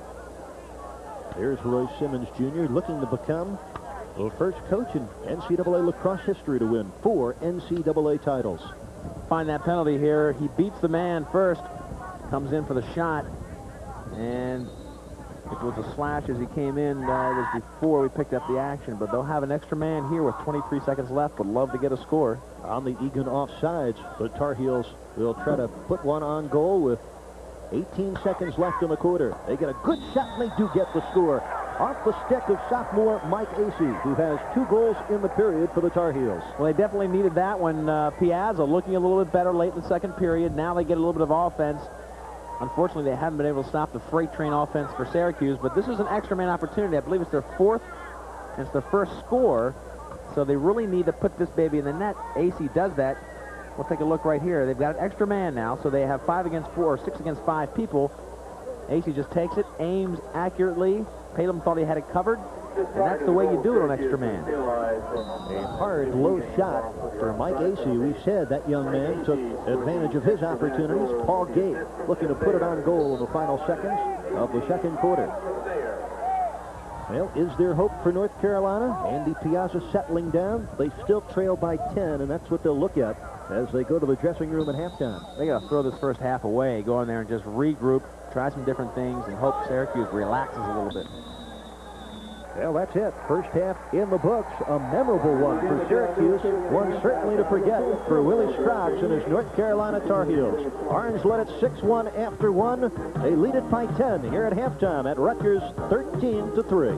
There's Roy Simmons Junior looking to become the first coach in N C double A lacrosse history to win four N C double A titles. Find that penalty here. He beats the man first, comes in for the shot, and it was a slash as he came in. Uh, it was before we picked up the action, but they'll have an extra man here with twenty-three seconds left. Would love to get a score. On the Egan offsides, the Tar Heels will try to put one on goal with eighteen seconds left in the quarter. They get a good shot, and they do get the score. Off the stick of sophomore Mike Acee, who has two goals in the period for the Tar Heels. Well, they definitely needed that one. Uh, Piazza looking a little bit better late in the second period. Now they get a little bit of offense. Unfortunately, they haven't been able to stop the freight train offense for Syracuse, but this is an extra man opportunity. I believe it's their fourth. It's their first score, so they really need to put this baby in the net. Acee does that. We'll take a look right here. They've got an extra man now, so they have five against four, or six against five people. Acee just takes it, aims accurately. Palumb thought he had it covered, and that's the way you do it on extra man. A hard, low shot for Mike Acee. We said that young man took advantage of his opportunities. Paul Gait looking to put it on goal in the final seconds of the second quarter. Well, is there hope for North Carolina? Andy Piazza settling down. They still trail by ten, and that's what they'll look at as they go to the dressing room at halftime. They got to throw this first half away, go in there and just regroup, try some different things, and hope Syracuse relaxes a little bit. Well, that's it. First half in the books. A memorable one for Syracuse. One certainly to forget for Willie Scroggs and his North Carolina Tar Heels. Orange led it six one after one. They lead it by ten here at halftime at Rutgers thirteen to three.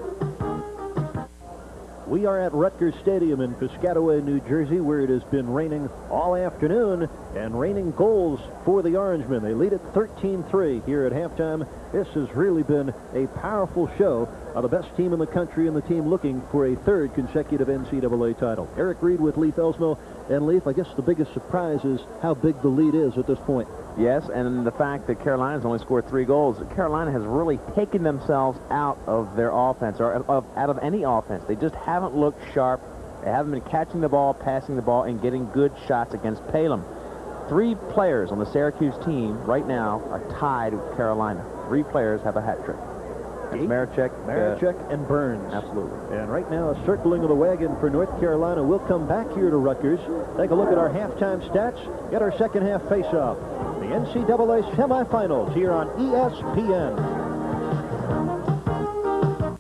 We are at Rutgers Stadium in Piscataway, New Jersey, where it has been raining all afternoon and raining goals for the Orangemen. They lead it thirteen three here at halftime. This has really been a powerful show of the best team in the country and the team looking for a third consecutive N C double A title. Eric Reed with Leif Elsmo. And Leif, I guess the biggest surprise is how big the lead is at this point. Yes, and the fact that Carolina's only scored three goals. Carolina has really taken themselves out of their offense, or of, out of any offense. They just haven't looked sharp. They haven't been catching the ball, passing the ball, and getting good shots against Palumb. Three players on the Syracuse team right now are tied with Carolina. Three players have a hat trick. It's Maracheck, Maracheck uh, and Burns. Absolutely. And right now, a circling of the wagon for North Carolina. We'll come back here to Rutgers, take a look at our halftime stats, get our second half face-off. The N C double A semifinals here on E S P N.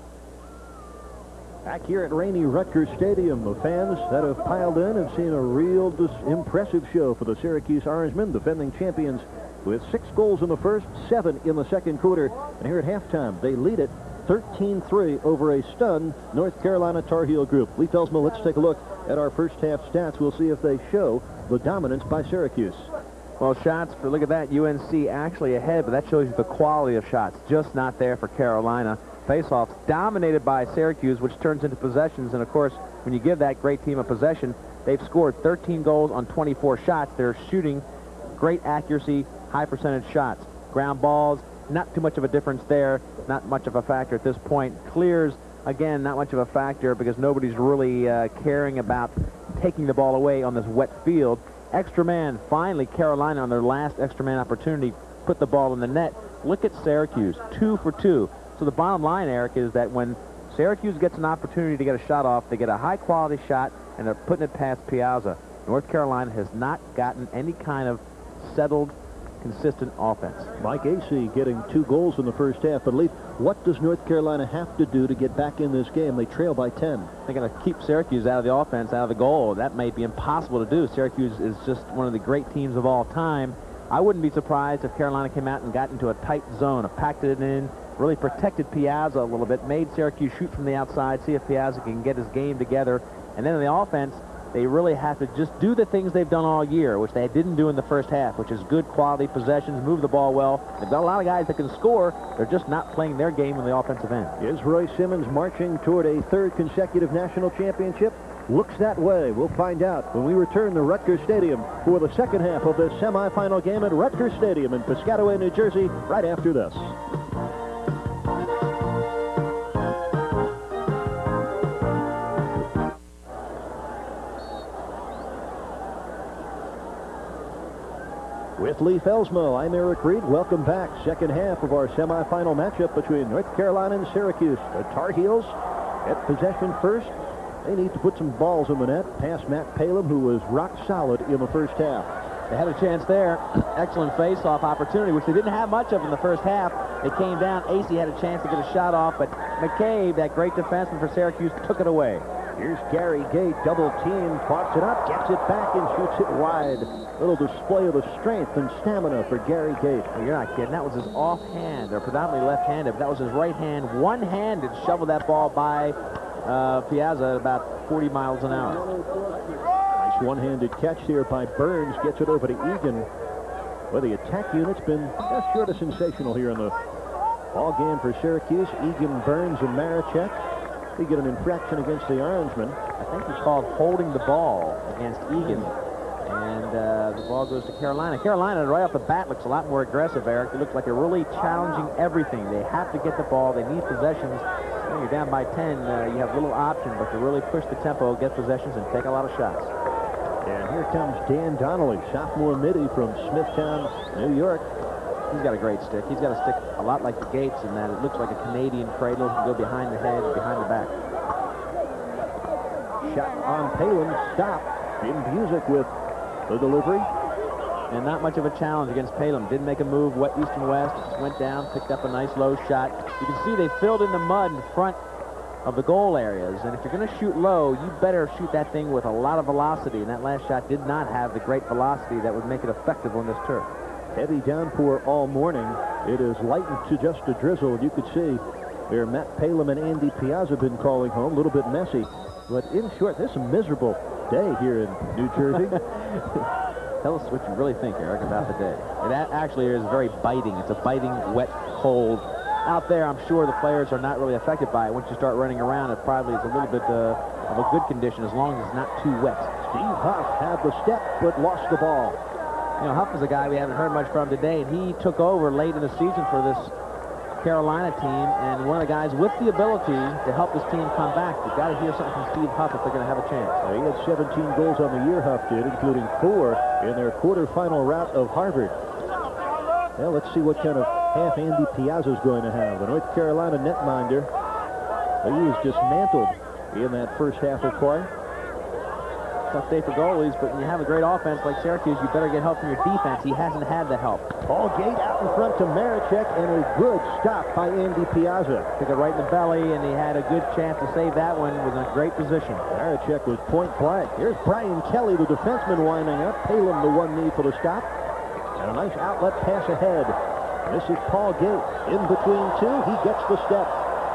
Back here at rainy Rutgers Stadium, the fans that have piled in have seen a real impressive show for the Syracuse Orangemen, defending champions, with six goals in the first, seven in the second quarter. And here at halftime, they lead it thirteen three over a stunned North Carolina Tar Heel group. Leif Elsmo, let's take a look at our first half stats. We'll see if they show the dominance by Syracuse. Well, shots, for look at that, U N C actually ahead, but that shows you the quality of shots. Just not there for Carolina. Face-offs dominated by Syracuse, which turns into possessions. And, of course, when you give that great team a possession, they've scored thirteen goals on twenty-four shots. They're shooting great accuracy, high percentage shots. Ground balls, not too much of a difference there. Not much of a factor at this point. Clears, again, not much of a factor because nobody's really uh, caring about taking the ball away on this wet field. Extra man, finally Carolina on their last extra man opportunity put the ball in the net. Look at Syracuse, two for two. So the bottom line, Eric, is that when Syracuse gets an opportunity to get a shot off, they get a high quality shot and they're putting it past Piazza. North Carolina has not gotten any kind of settled, consistent offense. Mike Acee getting two goals in the first half. But Leif, what does North Carolina have to do to get back in this game? They trail by ten. They're going to keep Syracuse out of the offense, out of the goal. That may be impossible to do. Syracuse is just one of the great teams of all time. I wouldn't be surprised if Carolina came out and got into a tight zone, packed it in, really protected Piazza a little bit, made Syracuse shoot from the outside, see if Piazza can get his game together. And then in the offense, they really have to just do the things they've done all year, which they didn't do in the first half, which is good quality possessions, move the ball well. They've got a lot of guys that can score. They're just not playing their game in the offensive end. Is Roy Simmons marching toward a third consecutive national championship? Looks that way. We'll find out when we return to Rutgers Stadium for the second half of this semifinal game at Rutgers Stadium in Piscataway, New Jersey, right after this. With Lee Felsmo, I'm Eric Reed. Welcome back. Second half of our semifinal matchup between North Carolina and Syracuse. The Tar Heels get possession first. They need to put some balls in the net past Matt Palumb, who was rock solid in the first half. They had a chance there. Excellent face-off opportunity, which they didn't have much of in the first half. It came down. Acee had a chance to get a shot off, but McCabe, that great defenseman for Syracuse, took it away. Here's Gary Gait, double team, pops it up, gets it back, and shoots it wide. Little display of the strength and stamina for Gary Gait. Well, you're not kidding. That was his offhand, or predominantly left-handed, but that was his right hand, one-handed, shoveled that ball by uh, Piazza at about forty miles an hour. Nice one-handed catch here by Burns, gets it over to Egan. Well, the attack unit's been just short of sensational here in the ball game for Syracuse. Egan, Burns, and Maracheck. They get an infraction against the Orangemen. I think it's called holding the ball against Egan. And uh, the ball goes to Carolina. Carolina, right off the bat, looks a lot more aggressive, Eric. It looks like they're really challenging everything. They have to get the ball. They need possessions. When you're down by ten, uh, you have little option, but to really push the tempo, get possessions, and take a lot of shots. And here comes Dan Donnelly, sophomore midi from Smithtown, New York. He's got a great stick. He's got a stick a lot like the Gates in that it looks like a Canadian cradle. He can go behind the head, behind the back. Shot on Palumb, stop. Jim Busick with the delivery. And not much of a challenge against Palumb. Didn't make a move, wet east and west. Just went down, picked up a nice low shot. You can see they filled in the mud in front of the goal areas. And if you're going to shoot low, you better shoot that thing with a lot of velocity. And that last shot did not have the great velocity that would make it effective on this turf. Heavy downpour all morning. It is lightened to just a drizzle. You could see where Matt Palumb and Andy Piazza have been calling home. A little bit messy. But in short, this is a miserable day here in New Jersey. Tell us what you really think, Eric, about the day. It actually is very biting. It's a biting, wet, cold. Out there, I'm sure the players are not really affected by it. Once you start running around, it probably is a little bit uh, of a good condition as long as it's not too wet. Steve Huff had the step, but lost the ball. You know, Huff is a guy we haven't heard much from today, and he took over late in the season for this Carolina team, and one of the guys with the ability to help this team come back. You've got to hear something from Steve Huff if they're going to have a chance. Well, he had seventeen goals on the year, Huff did, including four in their quarterfinal rout of Harvard. Well, let's see what kind of half Andy Piazza is going to have. The North Carolina netminder, he was dismantled in that first half of play. Tough day for goalies, but when you have a great offense like Syracuse, you better get help from your defense. He hasn't had the help. Paul Gait out in front to Maracheck, and a good stop by Andy Piazza. Took it right in the belly, and he had a good chance to save that one. Was in a great position. Maracheck was point blank. Here's Brian Kelly, the defenseman, winding up. Palumb, the one knee for the stop. And a nice outlet pass ahead. This is Paul Gait. In between two, he gets the step.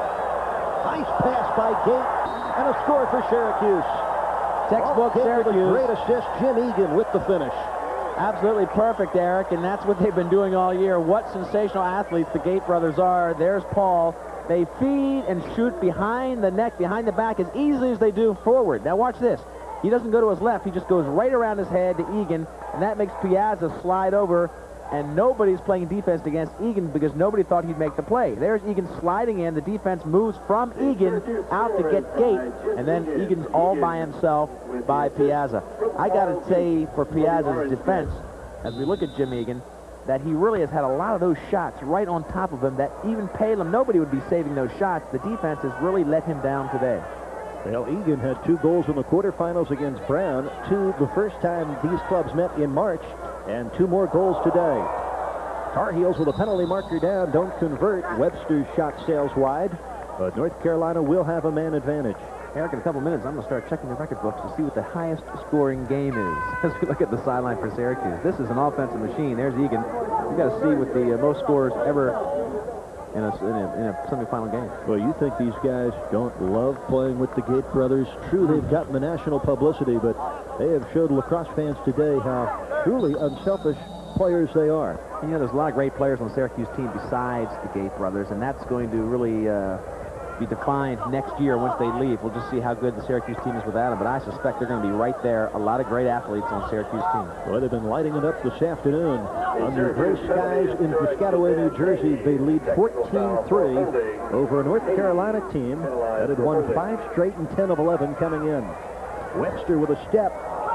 Nice pass by Gait, and a score for Syracuse. Textbook Syracuse. Great assist, Jim Egan with the finish. Absolutely perfect, Eric, and that's what they've been doing all year. What sensational athletes the Gait brothers are. There's Paul. They feed and shoot behind the neck, behind the back, as easily as they do forward. Now watch this. He doesn't go to his left. He just goes right around his head to Egan, and that makes Piazza slide over, and nobody's playing defense against Egan because nobody thought he'd make the play. There's Egan sliding in. The defense moves from Egan out to get Gait, and then Egan's all by himself by Piazza. I got to say, for Piazza's defense, as we look at Jim Egan, that he really has had a lot of those shots right on top of him that even Palumb, nobody would be saving those shots. The defense has really let him down today. Well, Egan had two goals in the quarterfinals against Brown, two the first time these clubs met in March, and two more goals today. Tar Heels with a penalty marker down, don't convert. Webster's shot sails wide, but North Carolina will have a man advantage. Eric, in a couple minutes, I'm going to start checking the record books to see what the highest scoring game is as we look at the sideline for Syracuse. This is an offensive machine. There's Egan. You've got to see what the uh, most scores ever in a, in, a, in a semifinal game. Well, you think these guys don't love playing with the Gait brothers. True, they've gotten the national publicity, but they have showed lacrosse fans today how truly unselfish players they are. You know, there's a lot of great players on the Syracuse team besides the Gait brothers, and that's going to really uh, be defined next year once they leave. We'll just see how good the Syracuse team is without them, but I suspect they're going to be right there. A lot of great athletes on the Syracuse team. Well, they've been lighting it up this afternoon. Under gray skies in Piscataway, New Jersey, they lead fourteen three over a North Carolina team that had won five straight and ten of eleven coming in. Webster with a step,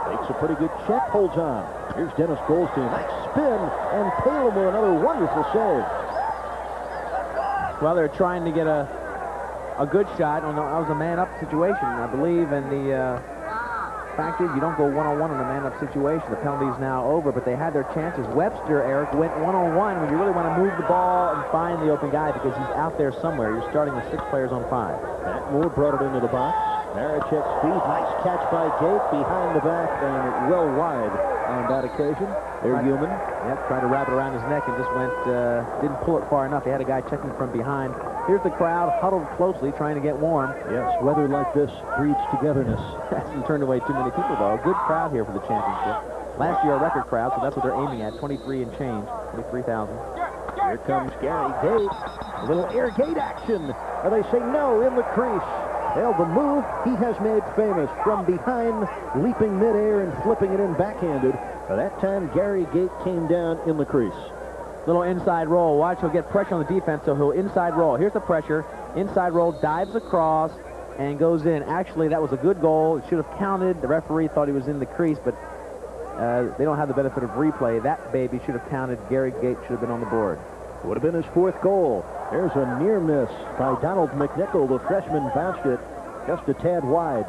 Makes a pretty good check, holds on. Here's Dennis Goldstein. Nice spin, and Palumb with another wonderful save. Well, they're trying to get a a good shot. On the, that was a man-up situation, I believe, and the uh, fact is you don't go one-on-one in a man-up situation. The penalty's now over, but they had their chances. Webster, Eric, went one-on-one when you really want to move the ball and find the open guy because he's out there somewhere. You're starting with six players on five. Matt Moore brought it into the box. Maracheck speed, nice catch by Gait behind the back and well wide on that occasion. They're human. Yep, tried to wrap it around his neck and just went, uh, didn't pull it far enough. He had a guy checking from behind. Here's the crowd huddled closely, trying to get warm. Yes, weather like this breeds togetherness. Hasn't turned away too many people, though. Good crowd here for the championship. Last year, a record crowd, so that's what they're aiming at, twenty-three and change, twenty-three thousand. Here comes Gary Gait. A little air gate action. And they say no in the crease. Well, the move he has made famous from behind, leaping midair and flipping it in backhanded. By that time, Gary Gait came down in the crease. Little inside roll. Watch, he'll get pressure on the defense, so he'll inside roll. Here's the pressure. Inside roll, dives across, and goes in. Actually, that was a good goal. It should have counted. The referee thought he was in the crease, but uh, they don't have the benefit of replay. That baby should have counted. Gary Gait should have been on the board. Would have been his fourth goal. There's a near miss by Donald McNichol. The freshman bounced it just a tad wide.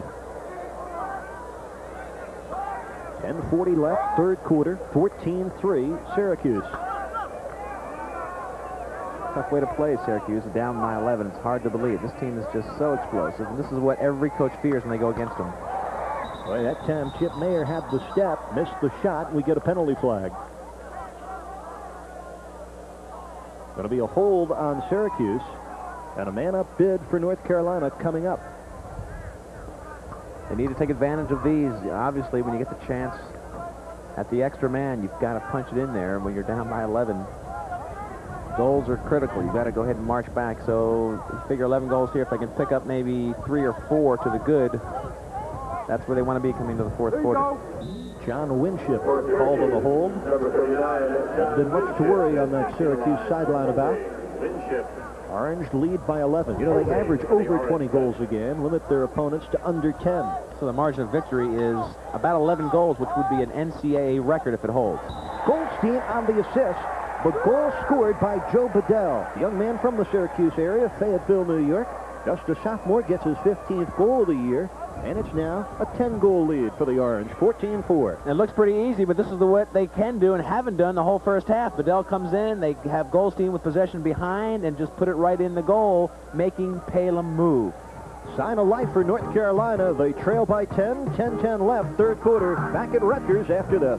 ten forty left, third quarter, fourteen three, Syracuse. Tough way to play, Syracuse. Down by eleven. It's hard to believe. This team is just so explosive, and this is what every coach fears when they go against them. Boy, that time Chip Mayer had the step, missed the shot, and we get a penalty flag. Going to be a hold on Syracuse, and a man-up bid for North Carolina coming up. They need to take advantage of these. Obviously, when you get the chance at the extra man, you've got to punch it in there. And when you're down by eleven, goals are critical. You've got to go ahead and march back. So figure eleven goals here. If they can pick up maybe three or four to the good, that's where they want to be coming to the fourth quarter. John Winship called on the hold. Hasn't been much to worry on that Syracuse sideline about. Orange lead by eleven. You know, they average over twenty goals a game, limit their opponents to under ten. So the margin of victory is about eleven goals, which would be an N C double A record if it holds. Goldstein on the assist. The goal scored by Joe Bedell, a young man from the Syracuse area, Fayetteville, New York. Just a sophomore, gets his fifteenth goal of the year. And it's now a ten-goal lead for the Orange, fourteen four. It looks pretty easy, but this is the what they can do and haven't done the whole first half. Bedell comes in, they have Goldstein with possession behind, and just put it right in the goal, making Palumb move. Sign of life for North Carolina. They trail by ten, ten ten left, third quarter. Back at Rutgers after this.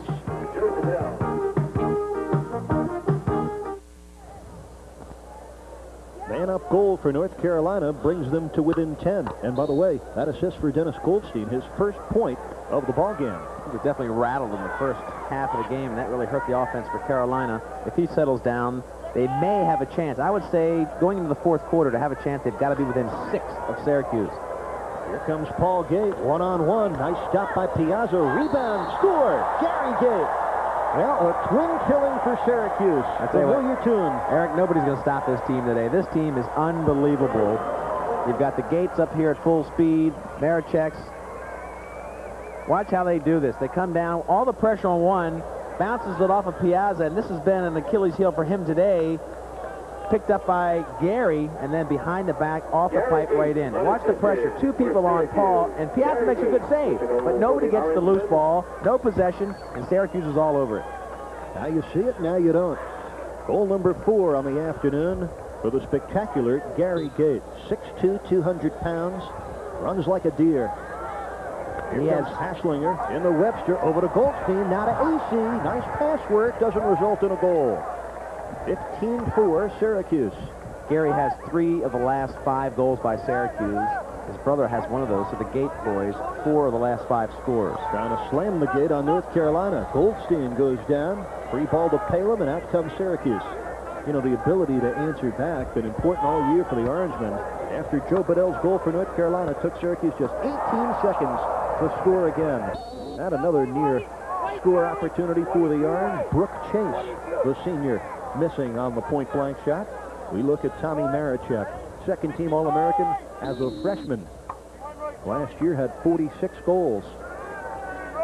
Man-up goal for North Carolina brings them to within ten. And by the way, that assist for Dennis Goldstein, his first point of the ball game. He was definitely rattled in the first half of the game, and that really hurt the offense for Carolina. If he settles down, they may have a chance. I would say going into the fourth quarter to have a chance, they've got to be within six of Syracuse. Here comes Paul Gait, one-on-one. Nice stop by Piazza. Rebound, score, Gary Gait. Well, a twin killing for Syracuse. I tell you what, your tune. Eric, nobody's going to stop this team today. This team is unbelievable. You've got the Gates up here at full speed, Marachecks. Watch how they do this. They come down, all the pressure on one, bounces it off of Piazza, and this has been an Achilles heel for him today. Picked up by Gary, and then behind the back, off the pipe right in. Watch the pressure. Two people on Paul, and Piazza makes a good save. But nobody gets the loose ball, no possession, and Syracuse is all over it. Now you see it, now you don't. Goal number four on the afternoon for the spectacular Gary Gait. six two, two hundred pounds, runs like a deer. Here he has Hasslinger in the Webster, over to Goldstein, now to Acee. Nice pass work, doesn't result in a goal. fifteen four, Syracuse. Gary has three of the last five goals by Syracuse. His brother has one of those, so the Gait boys, four of the last five scores. Trying to slam the gate on North Carolina. Goldstein goes down. Free ball to Palumb, and out comes Syracuse. You know, the ability to answer back, been important all year for the Orangemen. After Joe Bedell's goal for North Carolina, took Syracuse just eighteen seconds to score again. And another near score opportunity for the Orange. Brooke Chase, the senior, missing on the point-blank shot. We look at Tommy Maracheck, second-team All-American as a freshman. Last year had forty-six goals.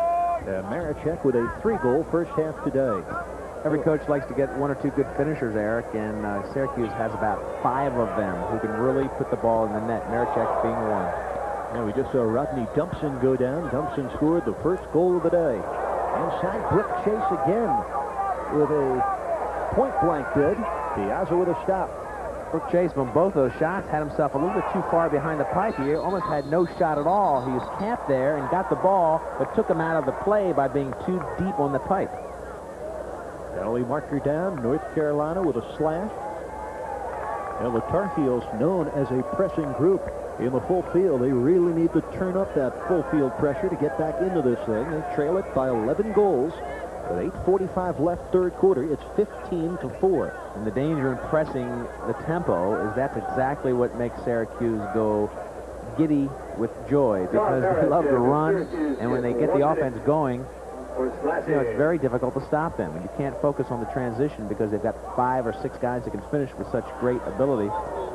And Maracheck with a three-goal first half today. Every coach likes to get one or two good finishers, Eric, and uh, Syracuse has about five of them who can really put the ball in the net, Maracheck being one. And we just saw Rodney Dumpson go down. Dumpson scored the first goal of the day. Inside, Brooke Chase again with a point-blank bid. Piazza with a stop. Brooke Chase, on both those shots, had himself a little bit too far behind the pipe here. Almost had no shot at all. He was camped there and got the ball, but took him out of the play by being too deep on the pipe. Penalty marker down. North Carolina with a slash. And the Tar Heels, known as a pressing group in the full field, they really need to turn up that full field pressure to get back into this thing. They trail it by eleven goals. With eight forty-five left third quarter, it's fifteen to four. And the danger in pressing the tempo is that's exactly what makes Syracuse go giddy with joy, because they love to run, and when they get the offense going, you know, it's very difficult to stop them. And you can't focus on the transition because they've got five or six guys that can finish with such great ability.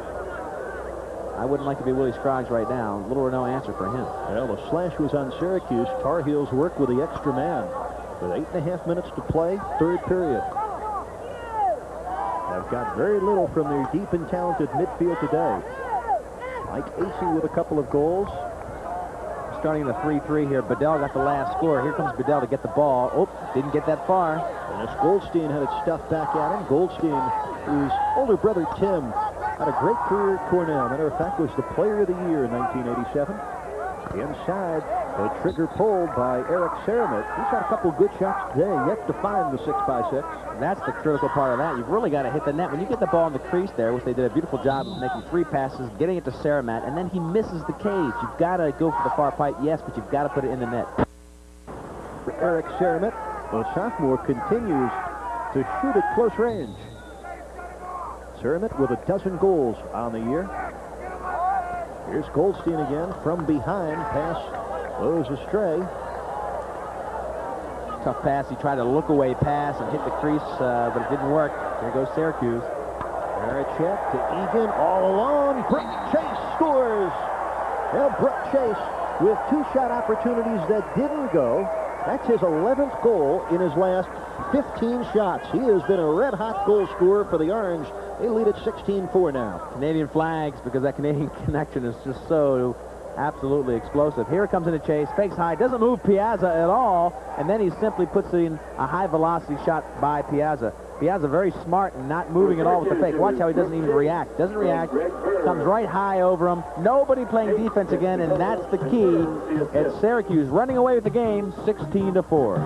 I wouldn't like to be Willie Scroggs right now. Little or no answer for him. Well, the slash was on Syracuse. Tar Heels work with the extra man. With eight and a half minutes to play, third period. They've got very little from their deep and talented midfield today. Mike Acee with a couple of goals. Starting the three three here. Bedell got the last score. Here comes Bedell to get the ball. Oh, didn't get that far. And as Goldstein had it stuffed back at him, Goldstein, whose older brother Tim had a great career at Cornell. Matter of fact, was the player of the year in nineteen eighty-seven. Inside, the trigger pulled by Eric Saramet. He's had a couple good shots today, yet to find the six by six. That's the critical part of that. You've really got to hit the net. When you get the ball in the crease there, which they did a beautiful job of making three passes, getting it to Saramet, and then he misses the cage. You've got to go for the far pipe, yes, but you've got to put it in the net. For Eric Saramet, the sophomore continues to shoot at close range. Saramet with a dozen goals on the year. Here's Goldstein again from behind. Pass goes astray. Tough pass. He tried to look away pass and hit the crease, uh, but it didn't work. There goes Syracuse. Maracheck to Egan all alone. Brooke Chase scores. Well, Brooke Chase with two shot opportunities that didn't go. That's his eleventh goal in his last fifteen shots. He has been a red-hot goal scorer for the Orange. They lead at sixteen four now. Canadian flags, because that Canadian connection is just so absolutely explosive. Here it comes in a chase, fakes high, doesn't move Piazza at all, and then he simply puts in a high-velocity shot by Piazza. Piazza very smart and not moving at all with the fake. Watch how he doesn't even react. Doesn't react, comes right high over him. Nobody playing defense again, and that's the key. It's Syracuse running away with the game, sixteen to four.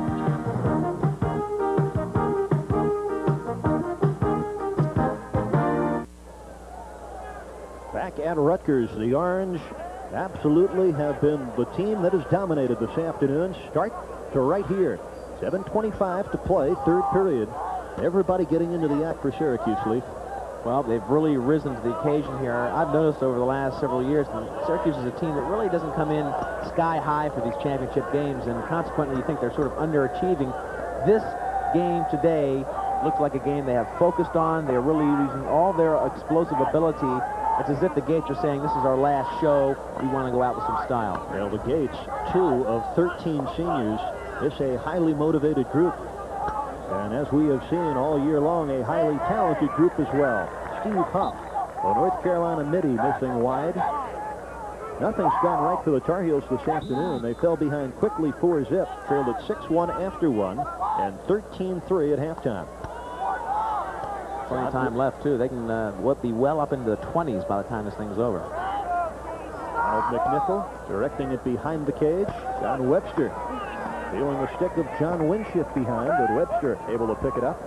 Back at Rutgers, the Orange absolutely have been the team that has dominated this afternoon. Start to right here. seven twenty-five to play, third period. Everybody getting into the act for Syracuse, Leaf. Well, they've really risen to the occasion here. I've noticed over the last several years that Syracuse is a team that really doesn't come in sky high for these championship games, and consequently you think they're sort of underachieving. This game today looks like a game they have focused on. They're really using all their explosive ability. It's as if the Gates are saying, this is our last show. We want to go out with some style. Well, the Gates, two of thirteen seniors. It's a highly motivated group. And as we have seen all year long, a highly talented group as well. Steve Huff, the North Carolina midi, missing wide. Nothing's gone right for the Tar Heels this afternoon. They fell behind quickly four zip, trailed at six one after one, and thirteen three at halftime. Plenty of time left, too. They can uh, be well up into the twenties by the time this thing's over. Donald McNichol directing it behind the cage. John Webster feeling the stick of John Winship behind, but Webster able to pick it up.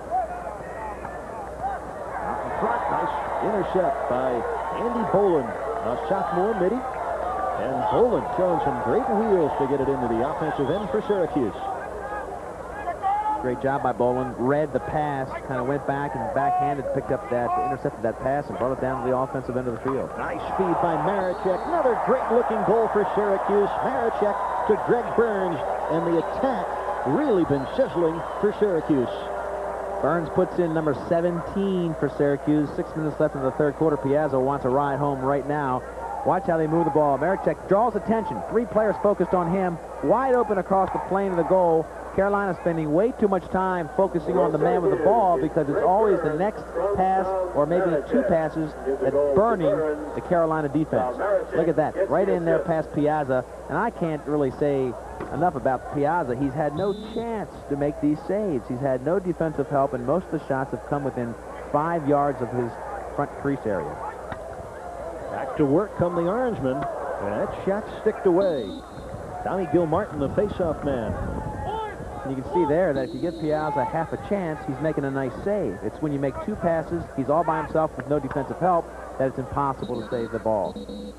Out in front, nice intercept by Andy Boland, a sophomore midi. And Boland showing some great wheels to get it into the offensive end for Syracuse. Great job by Boland. Read the pass, kind of went back and backhanded, picked up that, intercepted that pass and brought it down to the offensive end of the field. Nice speed by Maracheck. Another great-looking goal for Syracuse. Maracheck to Greg Burns, and the attack really been sizzling for Syracuse. Burns puts in number seventeen for Syracuse. Six minutes left in the third quarter. Piazza wants a ride home right now. Watch how they move the ball. Maracheck draws attention. Three players focused on him. Wide open across the plane of the goal. Carolina spending way too much time focusing on the man with the ball because it's always the next pass or maybe two passes that's burning the Carolina defense. Look at that. Right in there past Piazza. And I can't really say enough about Piazza. He's had no chance to make these saves. He's had no defensive help, and most of the shots have come within five yards of his front crease area. Back to work come the Orangemen. And that shot sticked away. Tommy Gilmartin, the face-off man. And you can see there that if you give Piazza half a chance, he's making a nice save. It's when you make two passes, he's all by himself with no defensive help, that it's impossible to save the ball.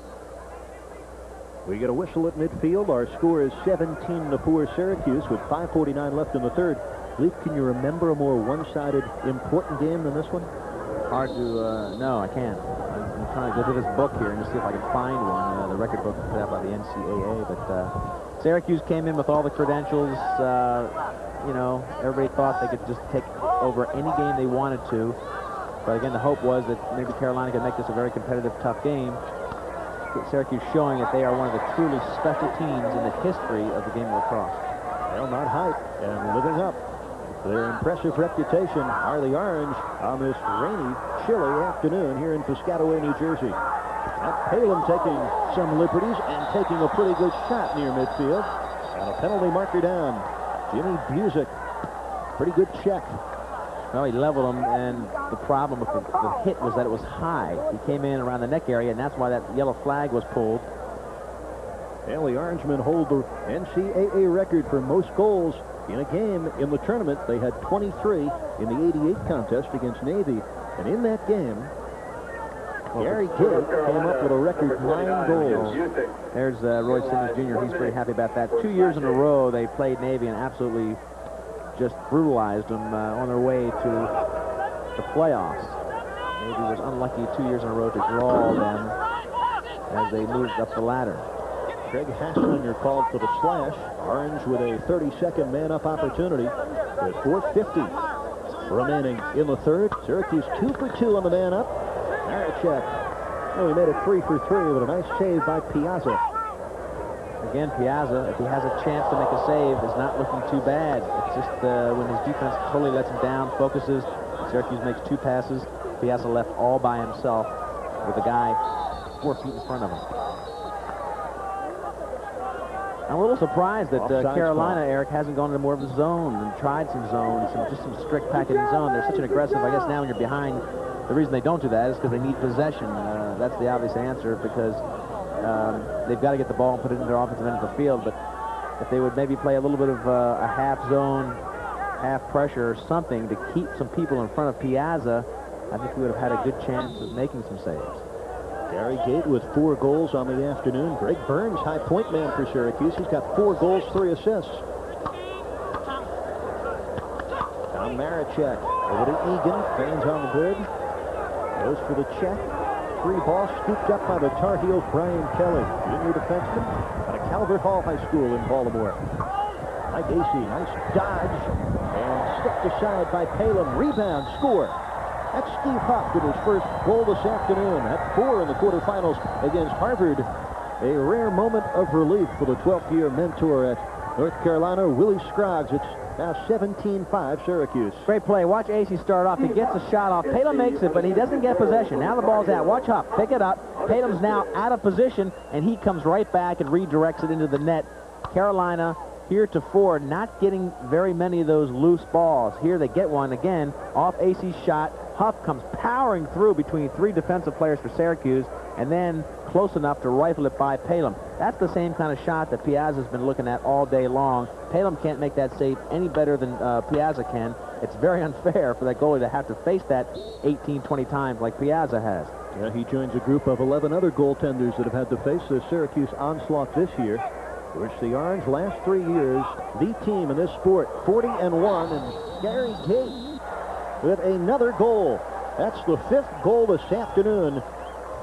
We get a whistle at midfield. Our score is seventeen to four Syracuse with five forty-nine left in the third. Leaf, can you remember a more one-sided, important game than this one? Hard to, uh, no, I can't. I'm, I'm trying to go through this book here and just see if I can find one. Uh, the record book put out by the N C double A, but uh, Syracuse came in with all the credentials. Uh, you know, everybody thought they could just take over any game they wanted to. But again, the hope was that maybe Carolina could make this a very competitive, tough game. Syracuse showing that they are one of the truly special teams in the history of the game of lacrosse. Well, not hype and living up. Their impressive reputation are the Orange on this rainy, chilly afternoon here in Piscataway, New Jersey. Now Palumb taking some liberties and taking a pretty good shot near midfield. And a penalty marker down. Jimmy Busick. Pretty good check. Well, he leveled him, and the problem with the, the hit was that it was high. He came in around the neck area, and that's why that yellow flag was pulled. And the Orangemen hold the N C double A record for most goals in a game in the tournament. They had twenty-three in the eighty-eight contest against Navy. And in that game, Gary Gait came up with a record nine goals. There's uh, Roy Simmons Junior He's pretty happy about that. Two years in a row, they played Navy and absolutely just brutalized them uh, on their way to the playoffs. Navy was unlucky two years in a row to draw them as they moved up the ladder. Craig Hasslinger called for the slash. Orange with a thirty-second man-up opportunity with four fifty remaining in the third. Syracuse two for two on the man-up. Maracheck, well, he made it three for three with a nice save by Piazza. Again, Piazza, if he has a chance to make a save, is not looking too bad. It's just uh, when his defense totally lets him down, focuses, Syracuse makes two passes. Piazza left all by himself with a guy four feet in front of him. I'm a little surprised that uh, Carolina, ball. Eric, hasn't gone into more of a zone and tried some zones, some, just some strict packeting zone. They're such an aggressive, I guess now when you're behind, the reason they don't do that is because they need possession. Uh, that's the obvious answer, because um, they've got to get the ball and put it in their offensive end of the field. But if they would maybe play a little bit of uh, a half zone, half pressure or something to keep some people in front of Piazza, I think we would have had a good chance of making some saves. Gary Gait with four goals on the afternoon. Greg Burns, high point man for Syracuse. He's got four goals, three assists. Tom Maracheck over to Egan. Feigns on the board. Goes for the check. Three balls scooped up by the Tar Heel Brian Kelly, junior defenseman out of Calvert Hall High School in Baltimore. Mike Acee, nice dodge. And stepped aside by Palumb. Rebound, score. That's Steve Huff with his first goal this afternoon. At four in the quarterfinals against Harvard. A rare moment of relief for the twelfth year mentor at North Carolina, Willie Scroggs. It's now seventeen five Syracuse. Great play. Watch Acee start off. He gets a shot off. Palumb makes it, but he doesn't get possession. Now the ball's out. Watch Huff. Pick it up. Palumb's now out of position, and he comes right back and redirects it into the net. Carolina, heretofore, not getting very many of those loose balls. Here they get one again off Acee's shot. Huff comes powering through between three defensive players for Syracuse, and then close enough to rifle it by Palumb. That's the same kind of shot that Piazza's been looking at all day long. Palumb can't make that save any better than uh, Piazza can. It's very unfair for that goalie to have to face that eighteen, twenty times like Piazza has. Yeah, he joins a group of eleven other goaltenders that have had to face the Syracuse onslaught this year, which the Orange last three years, the team in this sport, forty and one, and Gary Gait with another goal. That's the fifth goal this afternoon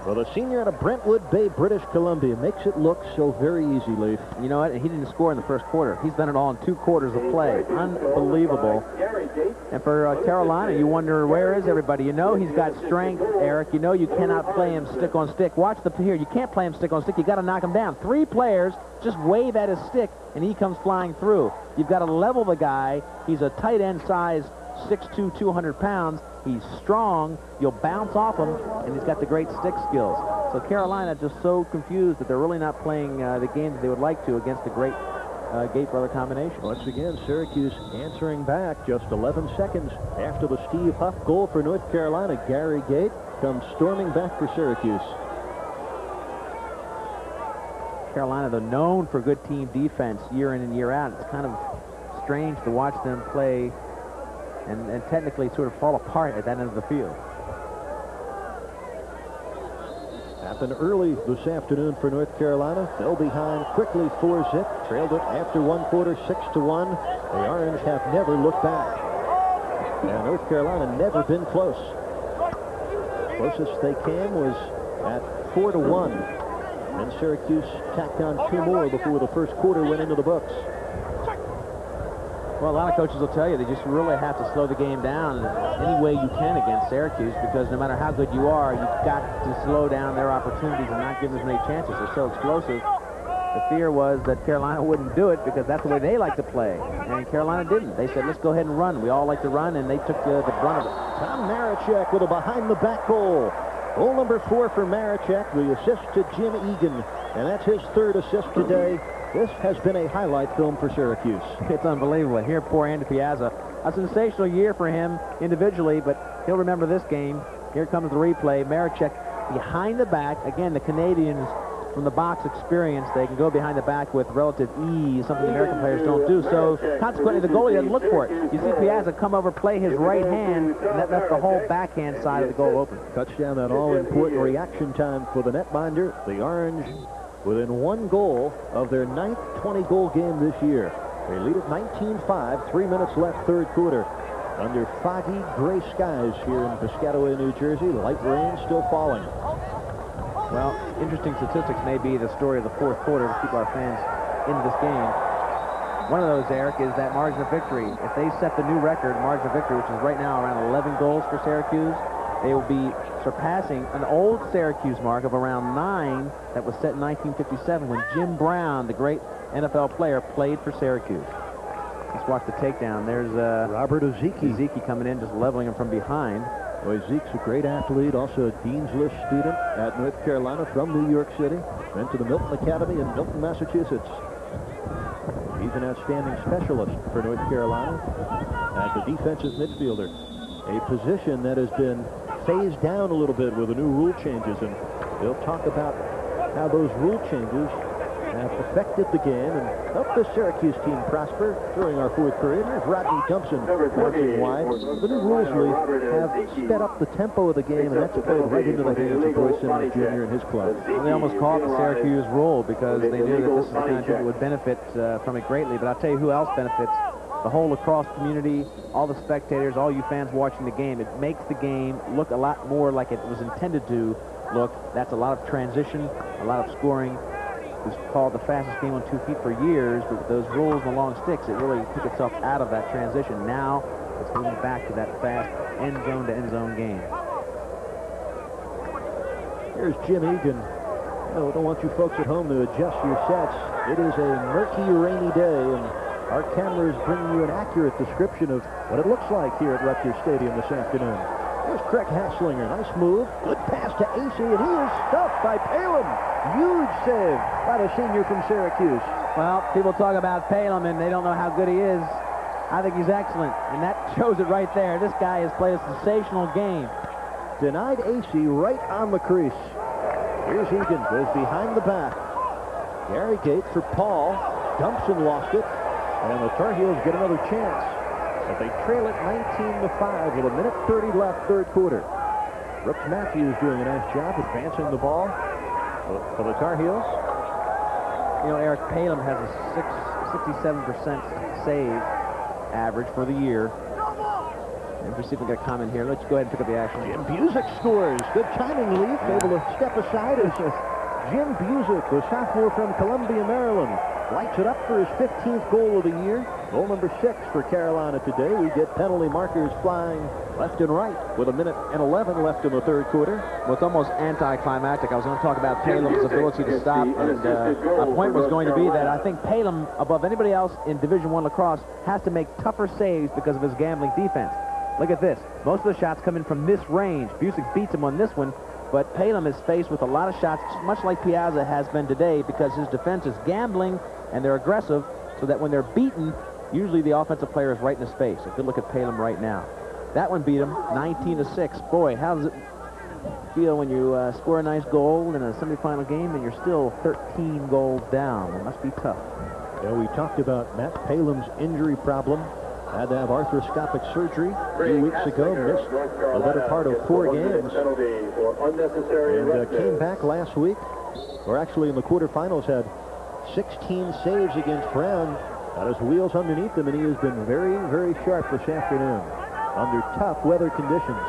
Well, the senior out of Brentwood Bay, British Columbia, makes it look so very easy, Leaf. You know what? He didn't score in the first quarter. He's done it all in two quarters of play. Unbelievable. And for uh, Carolina, you wonder, where is everybody? You know he's got strength, Eric. You know you cannot play him stick on stick. Watch the here. You can't play him stick on stick. You got to knock him down. Three players just wave at his stick, and he comes flying through. You've got to level the guy. He's a tight end size, six two, two hundred pounds. He's strong. You'll bounce off him, and he's got the great stick skills. So Carolina just so confused that they're really not playing uh, the game that they would like to against the great uh, Gait brother combination. Once again, Syracuse answering back just eleven seconds after the Steve Huff goal for North Carolina. Gary Gait comes storming back for Syracuse. Carolina, though, known for good team defense year in and year out. It's kind of strange to watch them play and, and technically sort of fall apart at that end of the field. Happened early this afternoon for North Carolina. Fell behind quickly four zip. Trailed it after one quarter, six to one. The Orange have never looked back. And North Carolina never been close. Closest they came was at four to one. And Syracuse tacked on two more before the first quarter went into the books. Well, a lot of coaches will tell you they just really have to slow the game down any way you can against Syracuse, because no matter how good you are, you've got to slow down their opportunities and not give them as many chances. They're so explosive. The fear was that Carolina wouldn't do it because that's the way they like to play. And Carolina didn't. They said, let's go ahead and run. We all like to run, and they took the, the brunt of it. Tom Maracheck with a behind-the-back goal. Goal number four for Maracheck, the assist to Jim Egan. And that's his third assist today. This has been a highlight film for Syracuse. It's unbelievable. Here, poor Andy Piazza. A sensational year for him individually, but he'll remember this game. Here comes the replay. Maracheck behind the back. Again, the Canadians, from the box experience, they can go behind the back with relative ease, something the American players don't do. So, consequently, the goalie doesn't look for it. You see Piazza come over, play his right hand, and that left the whole backhand side of the goal open. Touchdown, that all-important reaction time for the netminder. The Orange within one goal of their ninth twenty-goal game this year. They lead at nineteen five, three minutes left, third quarter. Under foggy, gray skies here in Piscataway, New Jersey. Light rain still falling. Well, interesting statistics may be the story of the fourth quarter to keep our fans into this game. One of those, Eric, is that margin of victory. If they set the new record margin of victory, which is right now around eleven goals for Syracuse, they will be surpassing an old Syracuse mark of around nine that was set in nineteen fifty-seven when Jim Brown, the great N F L player, played for Syracuse. Let's watch the takedown. There's uh, Robert Acee. Acee coming in, just leveling him from behind. Boy, Zeke's a great athlete, also a Dean's List student at North Carolina from New York City. Went to the Milton Academy in Milton, Massachusetts. He's an outstanding specialist for North Carolina as a defensive midfielder, a position that has been phased down a little bit with the new rule changes, and they'll talk about how those rule changes have affected the game and helped the Syracuse team prosper during our fourth period. Here's Rodney Dumpson bouncing wide. The new rules, Lee, have sped up the tempo of the game, and that's played right into the hands of Roy Simmons Junior and his club. Well, they almost called the Syracuse rule because they knew that this is the kind of team that would benefit uh, from it greatly. But I'll tell you who else benefits. The whole lacrosse community, all the spectators, all you fans watching the game. It makes the game look a lot more like it was intended to look. That's a lot of transition, a lot of scoring. It was called the fastest game on two feet for years, but with those rules and the long sticks, it really took itself out of that transition. Now it's moving back to that fast end zone to end zone game. Here's Jim Egan. Oh, I don't want you folks at home to adjust your sets. It is a murky, rainy day, and our cameras bring you an accurate description of what it looks like here at Rutgers Stadium this afternoon. Here's Craig Hasslinger. Nice move. Good pass to Acee, and he is stuffed by Palumb. Huge save by the senior from Syracuse. Well, people talk about Palumb, and they don't know how good he is. I think he's excellent, and that shows it right there. This guy has played a sensational game. Denied Acee right on the crease. Here's Egan. Goes behind the back. Gary Gait for Paul. Dumpson lost it. And the Tar Heels get another chance. But they trail it nineteen to five with a minute thirty left, third quarter. Brooks Matthews doing a nice job advancing the ball for the Tar Heels. You know, Eric, Palumb has a sixty-seven percent save average for the year. Let me see if we get a comment here. Let's go ahead and pick up the action. Jim Busick scores. Good timing, Leaf. Yeah. Able to step aside as Jim Busick, the sophomore from Columbia, Maryland, lights it up for his fifteenth goal of the year. Goal number six for Carolina today. We get penalty markers flying left and right with a minute and eleven left in the third quarter. Well, it's almost anticlimactic. I was going to talk about Palumb's ability to stop, and uh, my point was going to be that I think Palumb, above anybody else in Division One lacrosse, has to make tougher saves because of his gambling defense. Look at this. Most of the shots come in from this range. Busick beats him on this one, but Palumb is faced with a lot of shots, much like Piazza has been today, because his defense is gambling and they're aggressive, so that when they're beaten, usually the offensive player is right in his face. A good look at Palumb right now. That one beat him nineteen to six. Boy, how does it feel when you uh, score a nice goal in a semifinal game and you're still thirteen goals down? It must be tough. Yeah, we talked about Matt Palumb's injury problem. Had to have arthroscopic surgery a few weeks ago. Missed the better part of four games. And uh, came back last week, or actually in the quarterfinals, had sixteen saves against Brown. Got his wheels underneath him, and he has been very, very sharp this afternoon under tough weather conditions.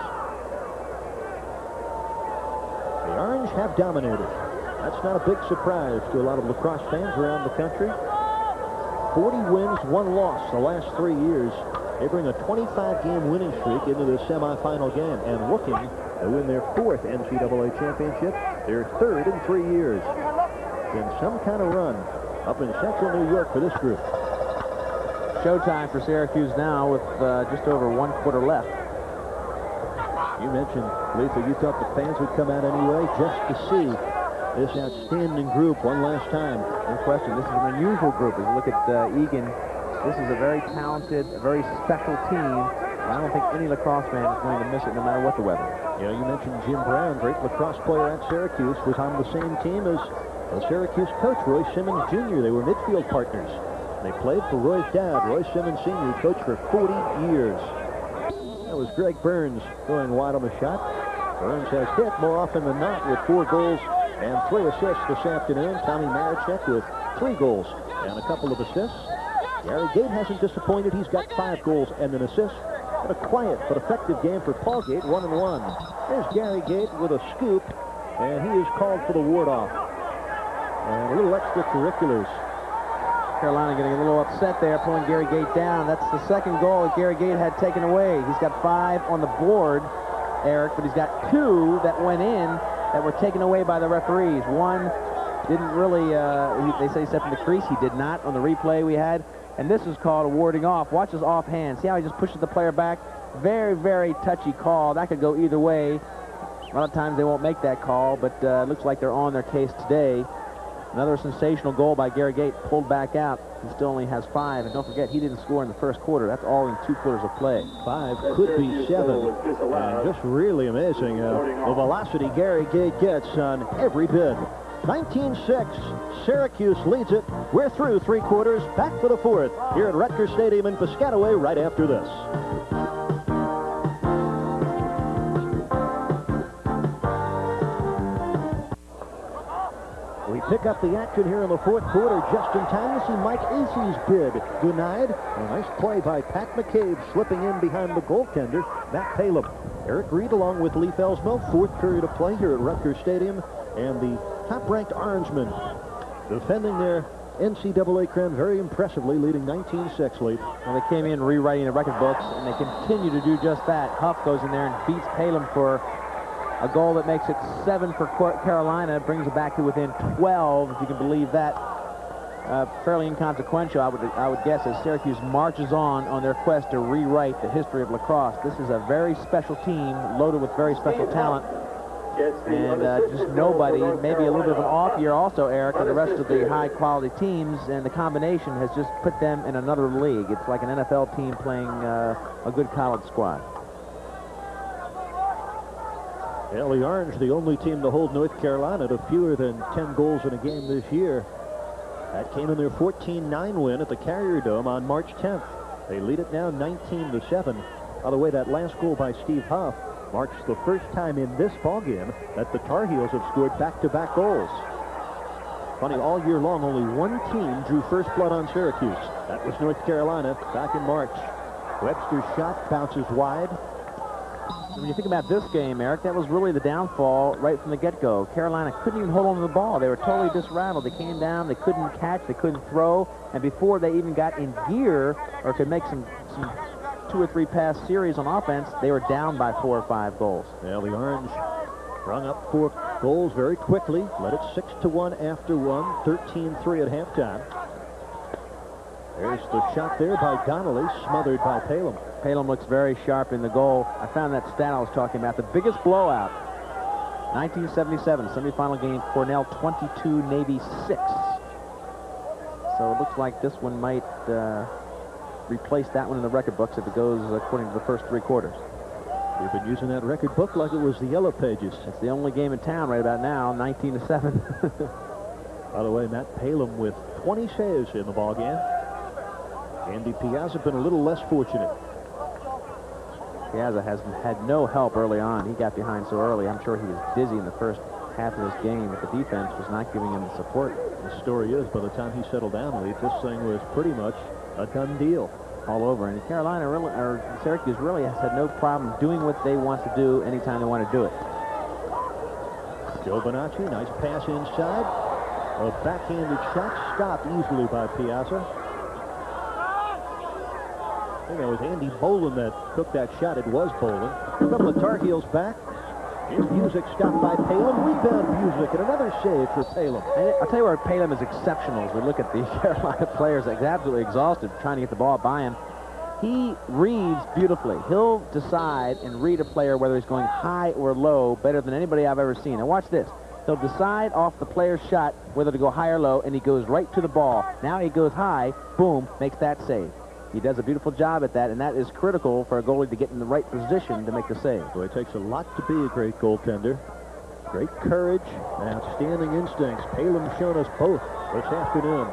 The Orange have dominated. That's not a big surprise to a lot of lacrosse fans around the country. forty wins, one loss the last three years. They bring a twenty-five game winning streak into the semifinal game and looking to win their fourth N C double A championship, their third in three years. Been some kind of run up in central New York for this group. Showtime for Syracuse now with uh, just over one quarter left. You mentioned, Lisa, you thought the fans would come out anyway just to see this outstanding group one last time. No question. This is an unusual group. As you look at uh, Egan, this is a very talented, a very special team. And I don't think any lacrosse fan is going to miss it no matter what the weather. You know, you mentioned Jim Brown, great lacrosse player at Syracuse, was on the same team as the Syracuse coach, Roy Simmons Junior They were midfield partners. They played for Roy's dad, Roy Simmons Senior, coached for forty years. That was Greg Burns going wide on the shot. Burns has hit more often than not with four goals and three assists this afternoon. Tommy Maracheck with three goals and a couple of assists. Gary Gait hasn't disappointed. He's got five goals and an assist. But a quiet but effective game for Paul Gait, one and one. There's Gary Gait with a scoop, and he is called for the ward-off. And a little extracurriculars. Carolina getting a little upset there, pulling Gary Gait down. That's the second goal that Gary Gait had taken away. He's got five on the board, Eric, but he's got two that went in that were taken away by the referees. One didn't really, uh, he, they say he stepped in the crease. He did not on the replay we had. And this is called a warding off. Watch his offhand. See how he just pushes the player back? Very, very touchy call. That could go either way. A lot of times they won't make that call, but uh, it looks like they're on their case today. Another sensational goal by Gary Gait, pulled back out. He still only has five, and don't forget, he didn't score in the first quarter. That's all in two quarters of play. Five could be seven, and just really amazing uh, the velocity Gary Gait gets on every bid. nineteen six, Syracuse leads it. We're through three quarters, back for the fourth here at Rutgers Stadium in Piscataway right after this. We pick up the action here in the fourth quarter just in time to see Mike Acee's bid denied. A nice play by Pat McCabe slipping in behind the goaltender, Matt Palumb. Eric Reed along with Lee Felsmo, fourth period of play here at Rutgers Stadium, and the top-ranked Orangemen defending their N C double A crown very impressively, leading nineteen six lead. Well, they came in rewriting the record books, and they continue to do just that. Huff goes in there and beats Palumb for a goal that makes it seven for Carolina, brings it back to within twelve, if you can believe that. Uh, fairly inconsequential, I would, I would guess, as Syracuse marches on on their quest to rewrite the history of lacrosse. This is a very special team, loaded with very special talent. And uh, just nobody, maybe a little bit of an off year also, Eric, and the rest of the high-quality teams, and the combination has just put them in another league. It's like an N F L team playing uh, a good college squad. Well, the Orange, the only team to hold North Carolina to fewer than ten goals in a game this year. That came in their fourteen nine win at the Carrier Dome on March tenth. They lead it now nineteen to seven. By the way, that last goal by Steve Huff marks the first time in this ballgame that the Tar Heels have scored back-to-back goals. Funny, all year long, only one team drew first blood on Syracuse. That was North Carolina back in March. Webster's shot bounces wide. when you think about this game, Eric, that was really the downfall right from the get-go. Carolina couldn't even hold on to the ball. They were totally disrattled. They came down, they couldn't catch, they couldn't throw, and before they even got in gear or could make some, some two or three pass series on offense, they were down by four or five goals. Well, the Orange rung up four goals very quickly, led it six to one after one, thirteen three at halftime. There's the shot there by Donnelly, smothered by Palumb. Palumb looks very sharp in the goal. I found that stat I was talking about. The biggest blowout, nineteen seventy-seven, semifinal game, Cornell twenty-two, Navy six. So it looks like this one might uh, replace that one in the record books if it goes according to the first three quarters. We've been using that record book like it was the Yellow Pages. It's the only game in town right about now, nineteen to seven. By the way, Matt Palumb with twenty saves in the ballgame. Andy Piazza been a little less fortunate. Piazza has had no help early on. He got behind so early. I'm sure he was dizzy in the first half of this game, but the defense was not giving him the support. The story is, by the time he settled down, Lee, this thing was pretty much a done deal. All over. And Carolina, really, or Syracuse really has had no problem doing what they want to do anytime they want to do it. Joe Breschi, nice pass inside. A backhanded shot stopped easily by Piazza. I think it was Andy Bolin that took that shot. It was Bolin. A couple of Tar Heels back. Here's Busick stopped by Palumb. Rebound Busick and another save for Palumb. And I'll tell you where Palumb is exceptional as we look at the Carolina players. He's absolutely exhausted trying to get the ball by him. He reads beautifully. He'll decide and read a player whether he's going high or low better than anybody I've ever seen. And watch this. He'll decide off the player's shot whether to go high or low, and he goes right to the ball. Now he goes high, boom, makes that save. He does a beautiful job at that, and that is critical for a goalie to get in the right position to make the save. So it takes a lot to be a great goaltender. Great courage and outstanding instincts. Palumb shown us both this afternoon.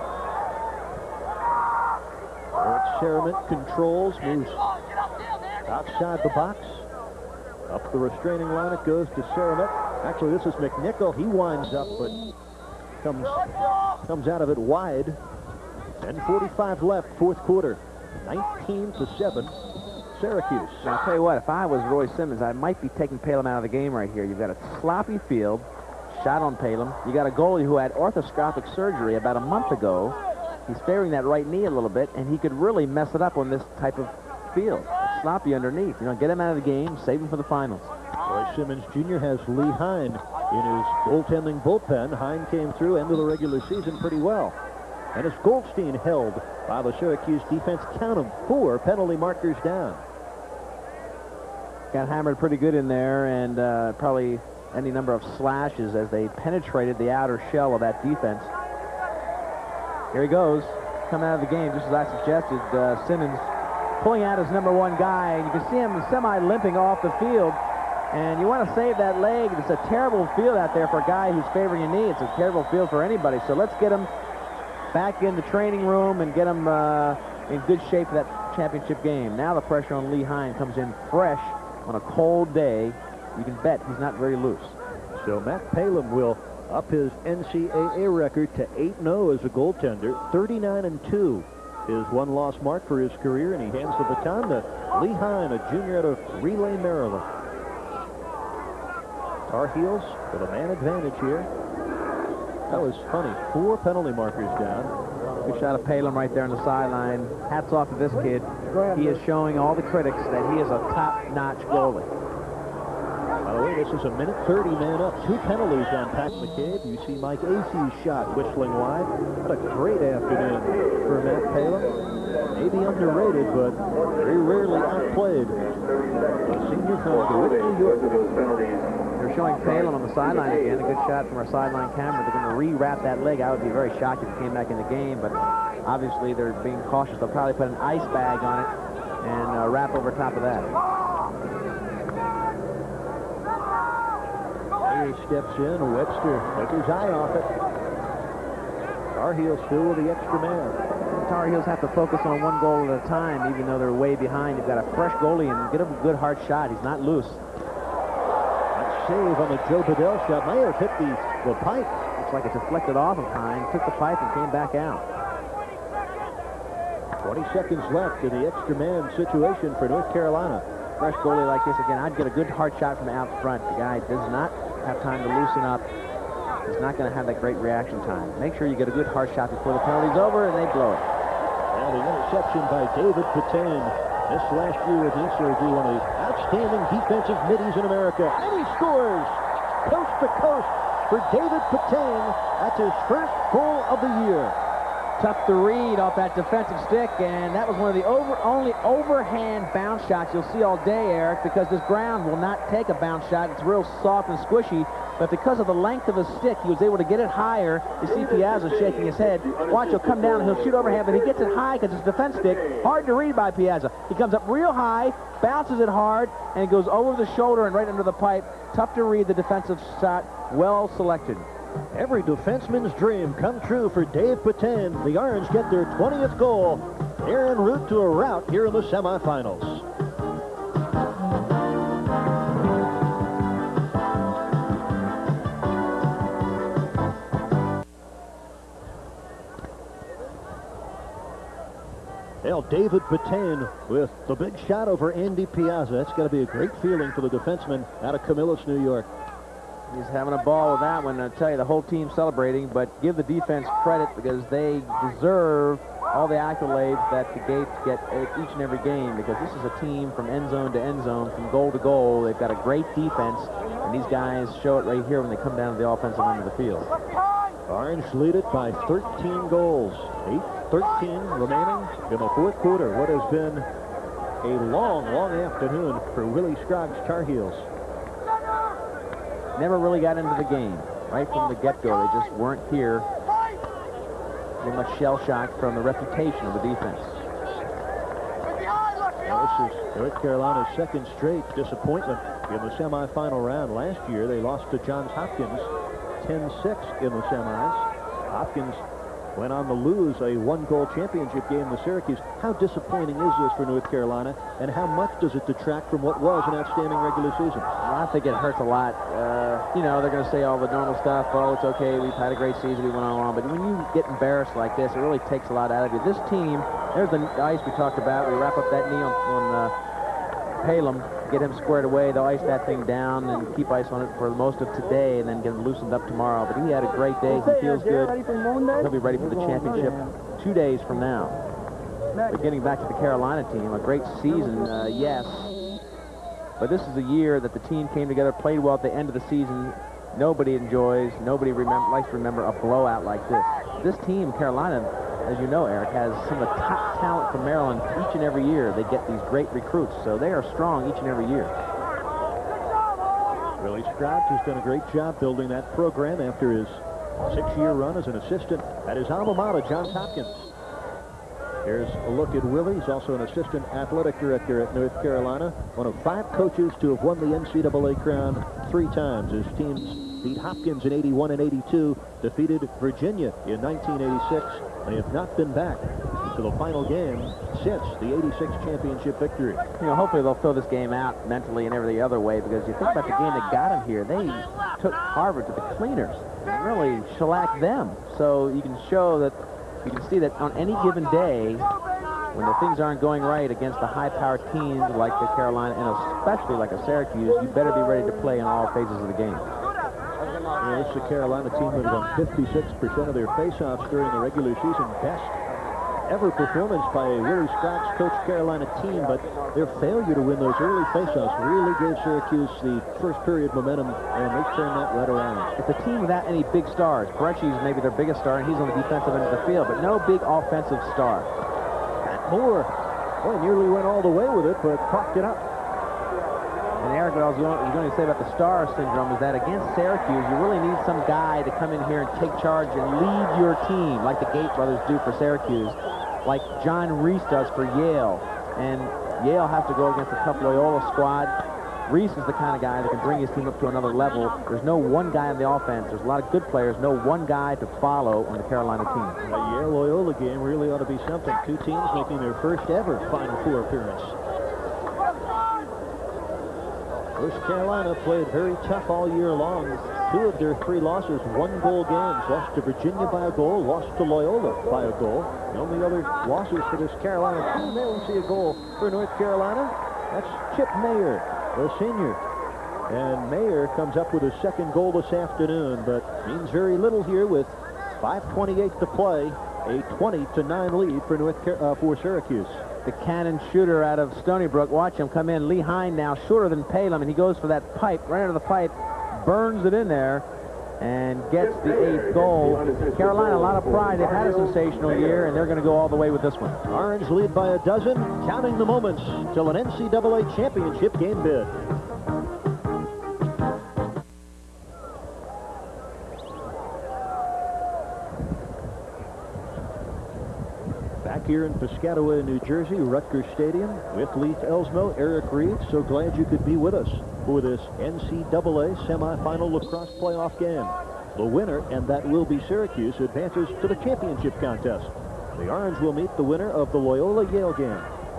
Eric Serement controls, moves outside the box. Up the restraining line it goes to Serement. Actually, this is McNichol. He winds up, but comes, comes out of it wide. ten forty-five left, fourth quarter. nineteen to seven, Syracuse. Now, I'll tell you what, if I was Roy Simmons, I might be taking Palumb out of the game right here. You've got a sloppy field, shot on Palumb. You got a goalie who had arthroscopic surgery about a month ago. He's favoring that right knee a little bit, and he could really mess it up on this type of field. It's sloppy underneath. You know, get him out of the game, save him for the finals. Roy Simmons Junior has Lee Hine in his goaltending bullpen. Hine came through end of the regular season pretty well. And it's Goldstein held by the Syracuse defense. Count them, four penalty markers down. Got hammered pretty good in there, and uh, probably any number of slashes as they penetrated the outer shell of that defense. Here he goes, coming out of the game, just as I suggested. Uh, Simmons pulling out his number one guy, and you can see him semi-limping off the field. And you want to save that leg. It's a terrible field out there for a guy who's favoring a knee. It's a terrible field for anybody. So let's get him back in the training room and get him uh, in good shape for that championship game. Now the pressure on Lee Hine comes in fresh on a cold day. You can bet he's not very loose. So Matt Palumb will up his N C double A record to eight and oh as a goaltender. thirty-nine and two his one-loss mark for his career, and he hands the baton to Lee Hine, a junior out of Relay, Maryland. Tar Heels with a man advantage here. That was funny. Four penalty markers down. Good shot of Palumb right there on the sideline. Hats off to this kid. He is showing all the critics that he is a top-notch goalie. By the way, this is a minute thirty man up. Two penalties on Pat McCabe. You see Mike Acee's shot whistling wide. What a great afternoon for Matt Palumb. Maybe underrated, but very rarely outplayed. A senior from DeWitt, New York. They're showing Palumb on the sideline again. A good shot from our sideline camera. They're going to re-wrap that leg. I would be very shocked if he came back in the game, but obviously they're being cautious. They'll probably put an ice bag on it and uh, wrap over top of that. He steps in. Webster took his eye off it. Tar Heels still with the extra man. The Tar Heels have to focus on one goal at a time, even though they're way behind. You've got a fresh goalie and get him a good hard shot. He's not loose. That save on the Joe Bedell shot may have hit the, the pipe. Looks like it deflected off of Hine, took the pipe and came back out. twenty seconds left in the extra man situation for North Carolina. fresh goalie like this, again, I'd get a good hard shot from out front. The guy does not have time to loosen up. He's not going to have that great reaction time. Make sure you get a good hard shot before the penalty's over, and they blow it. And the interception by David Patain. This last year at Syracuse, one of the outstanding defensive middies in America. And he scores coast to coast for David Patain. That's his first goal of the year. Tough to read off that defensive stick, and that was one of the over, only overhand bounce shots you'll see all day, Eric, because this ground will not take a bounce shot. It's real soft and squishy, but because of the length of his stick, he was able to get it higher. You see Piazza shaking his head. Watch, he'll come down and he'll shoot overhand, but he gets it high because it's a defense stick. Hard to read by Piazza. He comes up real high, bounces it hard, and it goes over the shoulder and right under the pipe. Tough to read the defensive shot. Well selected. Every defenseman's dream come true for Dave Patain. The Orange get their twentieth goal. They're en route to a rout here in the semifinals. Well, David Patain with the big shot over Andy Piazza. That's going to be a great feeling for the defenseman out of Camillus, New York. He's having a ball with that one. I'll tell you, the whole team's celebrating, but give the defense credit because they deserve all the accolades that the Gates get each and every game, because this is a team from end zone to end zone, from goal to goal. They've got a great defense, and these guys show it right here when they come down to the offensive end of the field. Orange lead it by thirteen goals. eight thirteen remaining in the fourth quarter. What has been a long, long afternoon for Willie Scroggs Tar Heels. Never really got into the game. Right from the get-go, they just weren't here. Pretty much shell-shocked from the reputation of the defense. Now, this is North Carolina's second straight disappointment in the semifinal round. Last year, they lost to Johns Hopkins ten six in the semis. Hopkins went on to lose a one-goal championship game to Syracuse. How disappointing is this for North Carolina, and how much does it detract from what was an outstanding regular season? Well, I think it hurts a lot. Uh, you know, they're going to say all the normal stuff. Oh, it's okay. We've had a great season. We went on along. But when you get embarrassed like this, it really takes a lot out of you. This team, there's the ice we talked about. We wrap up that knee on, on uh, Palumb, get him squared away. They'll ice that thing down and keep ice on it for most of today and then get him loosened up tomorrow. But he had a great day. He feels good. He'll be ready for the championship two days from now. But getting back to the Carolina team, a great season, uh, yes. But this is a year that the team came together, played well at the end of the season. Nobody enjoys, nobody remember, likes to remember a blowout like this. This team, Carolina, as you know, Eric, has some of the top talent from Maryland each and every year. They get these great recruits, so they are strong each and every year. Willie Scroggs has done a great job building that program after his six-year run as an assistant at his alma mater, Johns Hopkins. Here's a look at Willie. He's also an assistant athletic director at North Carolina, one of five coaches to have won the N C double A crown three times. His teams beat Hopkins in eighty-one and eighty-two, defeated Virginia in nineteen eighty-six. They have not been back to the final game since the eighty-six championship victory. You know, hopefully they'll throw this game out mentally and every other way, because you think about the game that got them here. They took Harvard to the cleaners and really shellacked them. So you can show that, you can see that on any given day, when the things aren't going right against the high-powered teams like the Carolina and especially like a Syracuse, you better be ready to play in all phases of the game. Yeah, this is the Carolina team that won fifty-six percent of their face-offs during the regular season. Best ever performance by a Willie Scroggs coached Carolina team, but their failure to win those early face-offs really gave Syracuse the first period momentum, and they turned that right around. It's a team without any big stars. Breschi's maybe their biggest star, and he's on the defensive end of the field, but no big offensive star. Matt Moore, boy, nearly went all the way with it, but coughed it up. And Eric, what I was going to say about the star syndrome is that against Syracuse, you really need some guy to come in here and take charge and lead your team, like the Gait brothers do for Syracuse, like John Reese does for Yale. And Yale has to go against the tough Loyola squad. Reese is the kind of guy that can bring his team up to another level. There's no one guy on the offense. There's a lot of good players, no one guy to follow on the Carolina team. The Yale-Loyola game really ought to be something. Two teams making their first ever Final Four appearance. Coast Carolina played very tough all year long. Two of their three losses, one-goal games. Lost to Virginia by a goal, lost to Loyola by a goal. The only other losses for this Carolina team, there we see a goal for North Carolina. That's Chip Mayer, the senior. And Mayer comes up with his second goal this afternoon, but means very little here with five twenty-eight to play. A twenty to nine lead for North Car uh, for Syracuse. The cannon shooter out of Stony Brook. Watch him come in. Lee Hine now shorter than Palumb, and he goes for that pipe, right under the pipe, burns it in there, and gets the eighth goal. Carolina, a lot of pride. They've had a sensational year, and they're going to go all the way with this one. Orange lead by a dozen, counting the moments till an N C double A championship game bid. Back here in Piscataway, New Jersey, Rutgers Stadium with Leith Elsmo, Eric Reed. So glad you could be with us for this N C double A semifinal lacrosse playoff game. The winner, and that will be Syracuse, advances to the championship contest. The Orange will meet the winner of the Loyola-Yale game.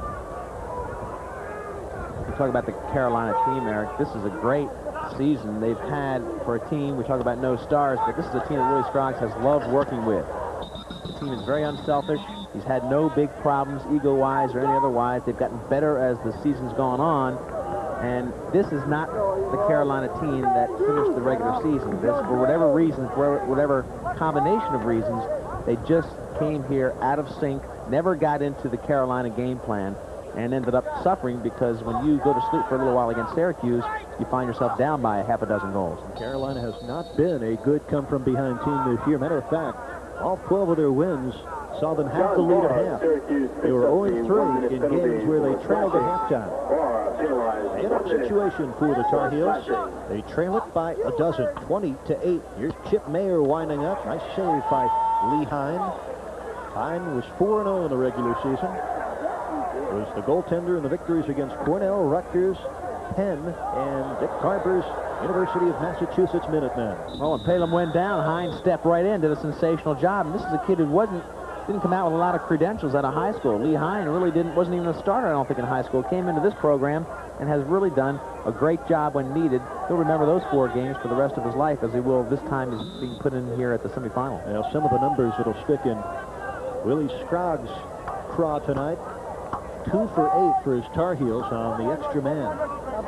We talk about the Carolina team, Eric. This is a great season they've had for a team. We talk about no stars, but this is a team that Willie Scroggs has loved working with. The team is very unselfish. He's had no big problems ego-wise or any other-wise. They've gotten better as the season's gone on. And this is not the Carolina team that finished the regular season. This, for whatever reason, for whatever combination of reasons, they just came here out of sync, never got into the Carolina game plan, and ended up suffering because when you go to sleep for a little while against Syracuse, you find yourself down by a half a dozen goals. Carolina has not been a good come-from-behind team this year. Matter of fact, all twelve of their wins saw them have the lead at half. They were oh and three in games where they trailed at halftime. Get-up situation for the Tar Heels. They trail it by a dozen, twenty to eight. Here's Chip Mayer winding up. Nice save by Lee Hine. Hine was four and oh in the regular season. Was the goaltender in the victories against Cornell, Rutgers, Penn, and Dick Carver's University of Massachusetts Minutemen. Well, when Palumb went down, Hine stepped right in, did a sensational job. And this is a kid who wasn't didn't come out with a lot of credentials out of high school. Lee Hine really didn't wasn't even a starter, I don't think, in high school. Came into this program and has really done a great job when needed. He'll remember those four games for the rest of his life, as he will this time he's being put in here at the semifinal. Now, some of the numbers that'll stick in Willie Scroggs' craw tonight. Two for eight for his Tar Heels on the extra man.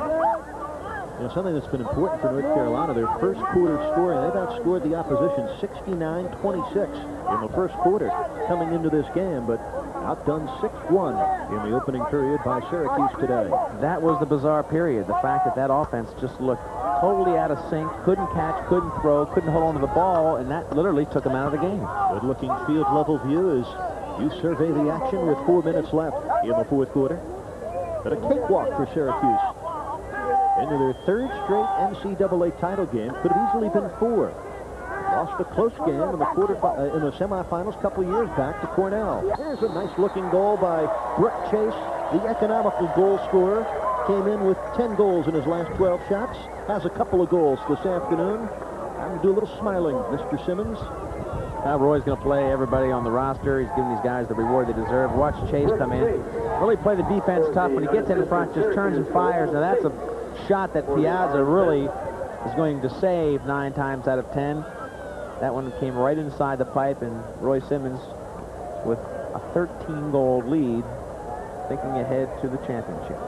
You know, something that's been important for North Carolina, their first quarter scoring, they've outscored the opposition sixty-nine twenty-six in the first quarter coming into this game, but outdone six one in the opening period by Syracuse today. That was the bizarre period, the fact that that offense just looked totally out of sync, couldn't catch, couldn't throw, couldn't hold on to the ball, and that literally took them out of the game. Good-looking field level view as you survey the action with four minutes left in the fourth quarter. But a cakewalk for Syracuse. Into their third straight N C double A title game. Could have easily been four. Lost a close game in the quarter uh, in the semifinals a couple of years back to Cornell. Here's a nice-looking goal by Brooke Chase, the economical goal scorer. Came in with ten goals in his last twelve shots. Has a couple of goals this afternoon. I'm going to do a little smiling, Mister Simmons. Now Roy's going to play everybody on the roster. He's giving these guys the reward they deserve. Watch Chase come in. Really play the defense tough. When he gets in front, just turns and fires. Now that's a shot that Piazza really is going to save nine times out of ten. That one came right inside the pipe, and Roy Simmons with a thirteen goal lead, thinking ahead to the championship.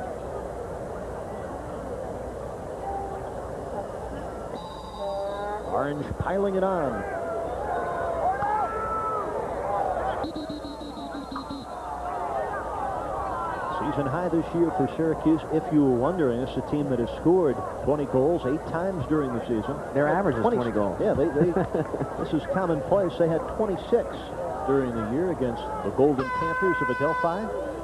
Orange piling it on. Season high this year for Syracuse. If you were wondering, it's a team that has scored twenty goals eight times during the season. Their average is twenty goals. Yeah, they, they this is commonplace. They had twenty-six during the year against the Golden Panthers of Adelphi.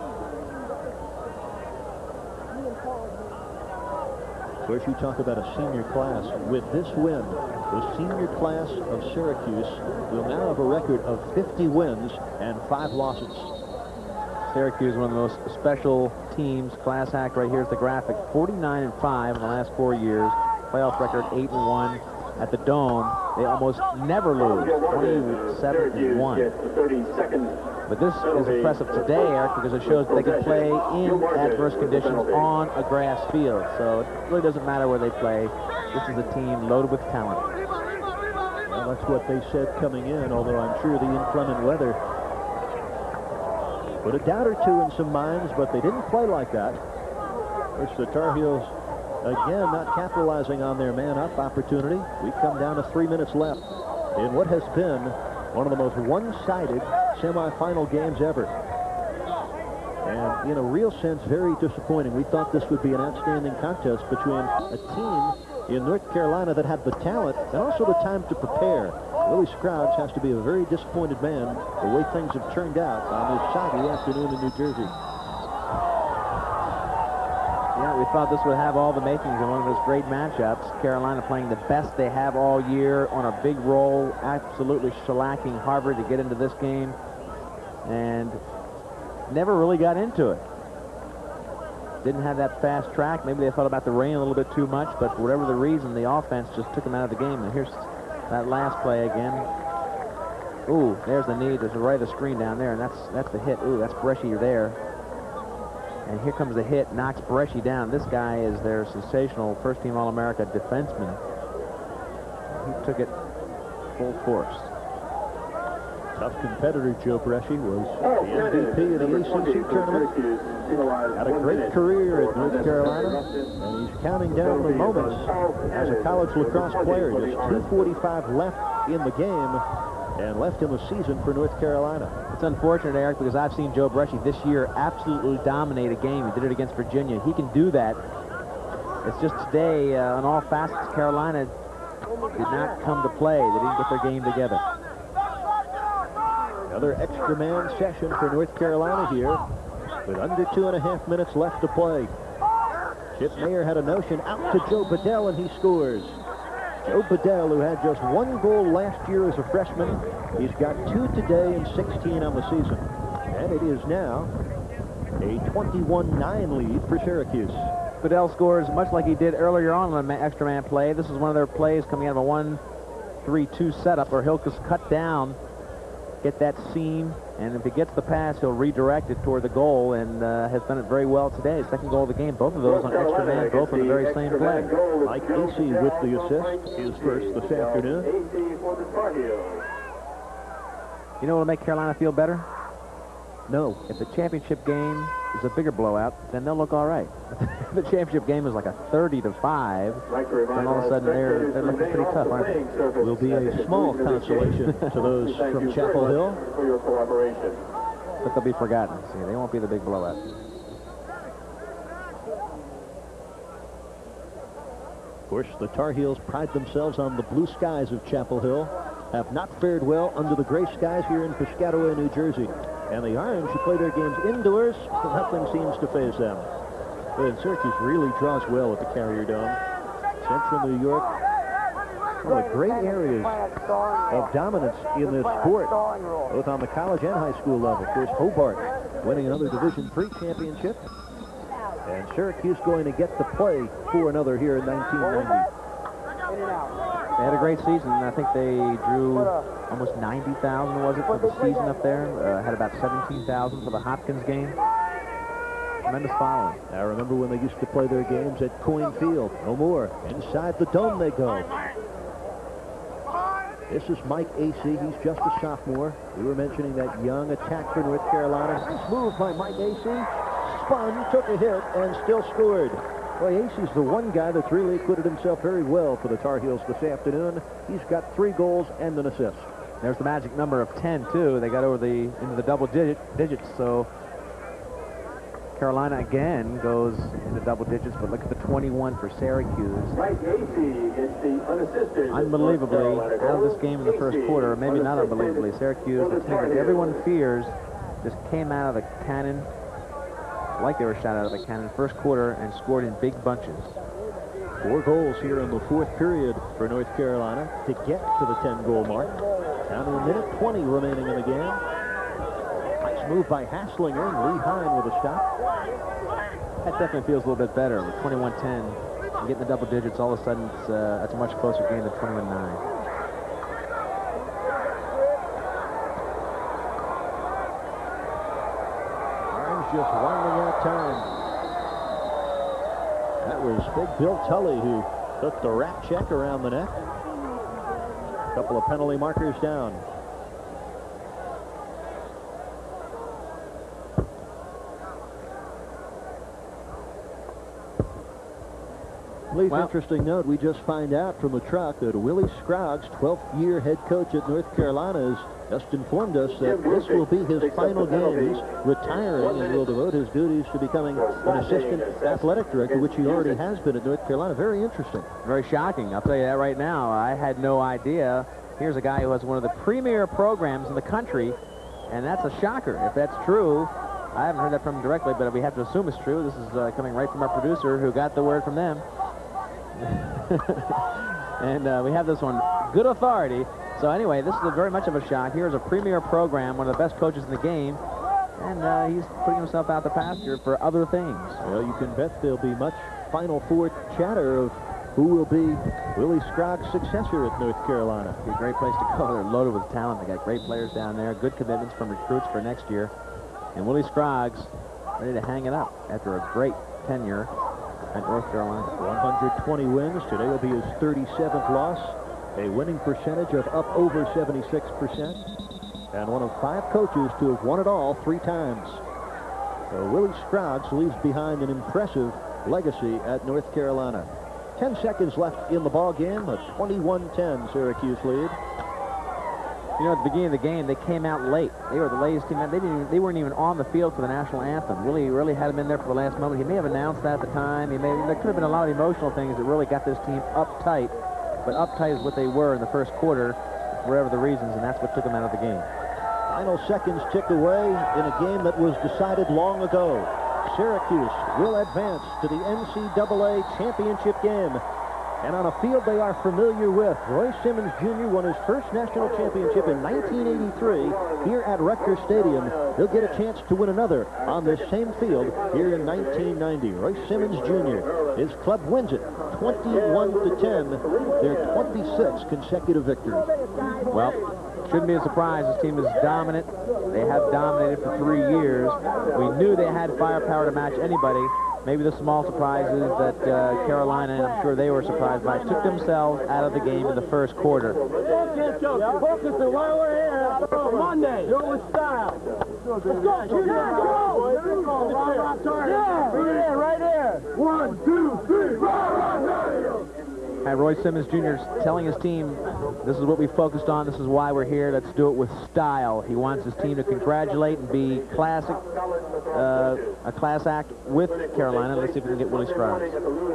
Of course, you talk about a senior class. With this win, the senior class of Syracuse will now have a record of fifty wins and five losses. Syracuse, one of the most special teams. Class act right here is the graphic. forty-nine and five in the last four years. Playoff record eight and one at the Dome. They almost never lose. twenty-seven and one. But this is impressive today, Eric, because it shows that they can play in adverse conditions on a grass field. So it really doesn't matter where they play. This is a team loaded with talent. Well, that's what they said coming in, although I'm sure the inclement weather put a doubt or two in some minds, but they didn't play like that. Of course, the Tar Heels, again, not capitalizing on their man-up opportunity. We come down to three minutes left in what has been one of the most one-sided semifinal games ever. And in a real sense, very disappointing. We thought this would be an outstanding contest between a team in North Carolina that had the talent and also the time to prepare. Willie Scruggs has to be a very disappointed man the way things have turned out on this soggy afternoon in New Jersey. Yeah, we thought this would have all the makings of one of those great matchups. Carolina playing the best they have all year on a big roll, absolutely shellacking Harvard to get into this game, and never really got into it. Didn't have that fast track. Maybe they thought about the rain a little bit too much, but for whatever the reason, the offense just took them out of the game. And here's that last play again. Ooh, there's the knee. There's right of the screen down there, and that's that's the hit. Ooh, that's Breschi there. And here comes the hit, knocks Breschi down. This guy is their sensational first-team All-America defenseman. He took it full force. Tough competitor, Joe Breschi, was the M V P of the A C C tournament. Had a great career at North Carolina, and he's counting down the moments as a college lacrosse player. Just two forty-five left in the game and left in the season for North Carolina. It's unfortunate, Eric, because I've seen Joe Breschi this year absolutely dominate a game. He did it against Virginia. He can do that. It's just today, uh, on all facets, Carolina did not come to play. They didn't get their game together. Another extra man session for North Carolina here with under two and a half minutes left to play. Chip Mayer had a notion out to Joe Bedell, and he scores. Joe Bedell, who had just one goal last year as a freshman, he's got two today and sixteen on the season. And it is now a twenty-one nine lead for Syracuse. Bedell scores much like he did earlier on on an extra man play. This is one of their plays coming out of a one three two setup where he'll just cut down, get that seam, and if he gets the pass, he'll redirect it toward the goal, and uh, has done it very well today. Second goal of the game, both of those on extra man, both on the very same play. Mike Acee with the assist, his first this afternoon. You know what'll make Carolina feel better? No. If the championship game is a bigger blowout, then they'll look all right. If the championship game is like a thirty to five, then all of a sudden they're, they're looking pretty tough, aren't they? Will be a small consolation to those from Chapel Hill. But they'll be forgotten. See, they won't be the big blowout. Of course, the Tar Heels pride themselves on the blue skies of Chapel Hill, have not fared well under the gray skies here in Piscataway, New Jersey. And the Orange, who play their games indoors, nothing seems to faze them. And Syracuse really draws well at the Carrier Dome. Central New York, one of the great areas of dominance in this sport, both on the college and high school level. Of course, Hobart winning another Division three championship. And Syracuse going to get to play for another here in nineteen ninety. They had a great season. I think they drew almost ninety thousand, was it, for the season up there. Uh, had about seventeen thousand for the Hopkins game. Tremendous following. I remember when they used to play their games at Coyne Field. No more. Inside the dome they go. This is Mike Acee. He's just a sophomore. We were mentioning that young attack for North Carolina. Nice move by Mike Acee. Spun, took a hit, and still scored. Boy, Acee's the one guy that's really acquitted himself very well for the Tar Heels this afternoon. He's got three goals and an assist. There's the magic number of ten, too. They got over the into the double digit, digits, so Carolina again goes into double digits, but look at the twenty-one for Syracuse. Mike Acee is the unassisted. Unbelievably, out of this game in the first quarter, or maybe not unbelievably, Syracuse, the team that everyone fears, just came out of the cannon like they were shot out of the cannon first quarter and scored in big bunches. Four goals here in the fourth period for North Carolina to get to the ten-goal mark. Down to a minute twenty remaining in the game. Nice move by Hasslinger and Lee Hine with a stop. That definitely feels a little bit better. With twenty-one ten, you get in the double digits, all of a sudden it's, uh, that's a much closer game than twenty-one nine. Just winding out time. That was big Bill Tully who took the rat check around the net. A couple of penalty markers down. Please, Well, interesting note, we just find out from the truck that Willie Scroggs, twelfth year head coach at North Carolina, has just informed us that this will be his final game. He's retiring and will devote his duties to becoming an assistant athletic director, which he already has been at North Carolina. Very interesting. Very shocking. I'll tell you that right now. I had no idea. Here's a guy who has one of the premier programs in the country, and that's a shocker. If that's true, I haven't heard that from him directly, but we have to assume it's true. This is uh, coming right from our producer who got the word from them. And uh, we have this one, good authority. So anyway, this is a very much of a shock. Here's a premier program, one of the best coaches in the game, and uh, he's putting himself out the pasture for other things. Well, you can bet there'll be much Final Four chatter of who will be Willie Scroggs' successor at North Carolina. Be a great place to go. They're loaded with talent. They got great players down there, good commitments from recruits for next year. And Willie Scroggs ready to hang it up after a great tenure at North Carolina. one hundred twenty wins. Today will be his thirty-seventh loss. A winning percentage of up over seventy-six percent. And one of five coaches to have won it all three times. So Willie Scroggs leaves behind an impressive legacy at North Carolina. Ten seconds left in the ball game. A twenty-one ten Syracuse lead. You know, at the beginning of the game, they came out late. They were the latest team out. They didn't even, they weren't even on the field for the national anthem. Really, really had him in there for the last moment. He may have announced that at the time. He may, there could have been a lot of emotional things that really got this team uptight. But uptight is what they were in the first quarter, for whatever the reasons, and that's what took them out of the game. Final seconds tick away in a game that was decided long ago. Syracuse will advance to the N C double A championship game. And on a field they are familiar with. Roy Simmons Junior won his first national championship in nineteen eighty-three here at Rutgers Stadium. He'll get a chance to win another on this same field here in nineteen ninety. Roy Simmons Junior His club wins it twenty-one to ten. Their twenty-sixth consecutive victory. Well, shouldn't be a surprise. This team is dominant. They have dominated for three years. We knew they had firepower to match anybody. Maybe the small surprises that uh, Carolina, and I'm sure they were surprised by, took themselves out of the game in the first quarter. Focus on why we're here. Monday. Do it with style. Let's go. Shoot that. Go. Yeah. Bring it in right here. One, two, three. And Roy Simmons Junior telling his team, this is what we focused on, this is why we're here, let's do it with style. He wants his team to congratulate and be classic, uh, a class act with Carolina. Let's see if we can get Willie Scroggs.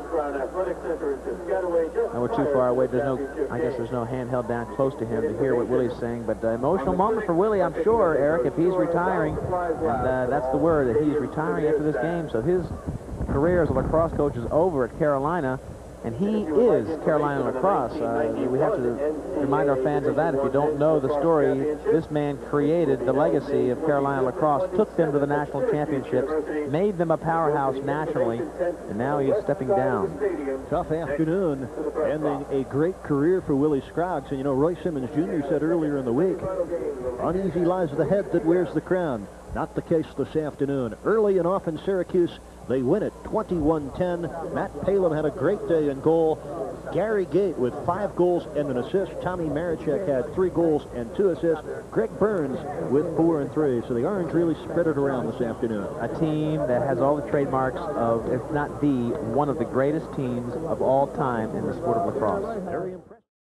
Now we're too far away. There's no, I guess there's no hand held down close to him to hear what Willie's saying, but uh, emotional moment for Willie, I'm sure, Eric, if he's retiring, and uh, that's the word, that he's retiring after this game. So his career as a lacrosse coach is over at Carolina. And he is Carolina lacrosse. Uh, we have to remind our fans of that. If you don't know the story, this man created the legacy of Carolina lacrosse, took them to the national championships, made them a powerhouse nationally, and now he's stepping down. Tough afternoon, ending a great career for Willie Scroggs. And you know, Roy Simmons Junior said earlier in the week, uneasy lies the head that wears the crown. Not the case this afternoon. Early and often Syracuse, they win it twenty-one ten. Matt Palumb had a great day in goal. Gary Gait with five goals and an assist. Tommy Maracheck had three goals and two assists. Greg Burns with four and three. So the Orange really spread it around this afternoon. A team that has all the trademarks of, if not the, one of the greatest teams of all time in the sport of lacrosse. Very impressive.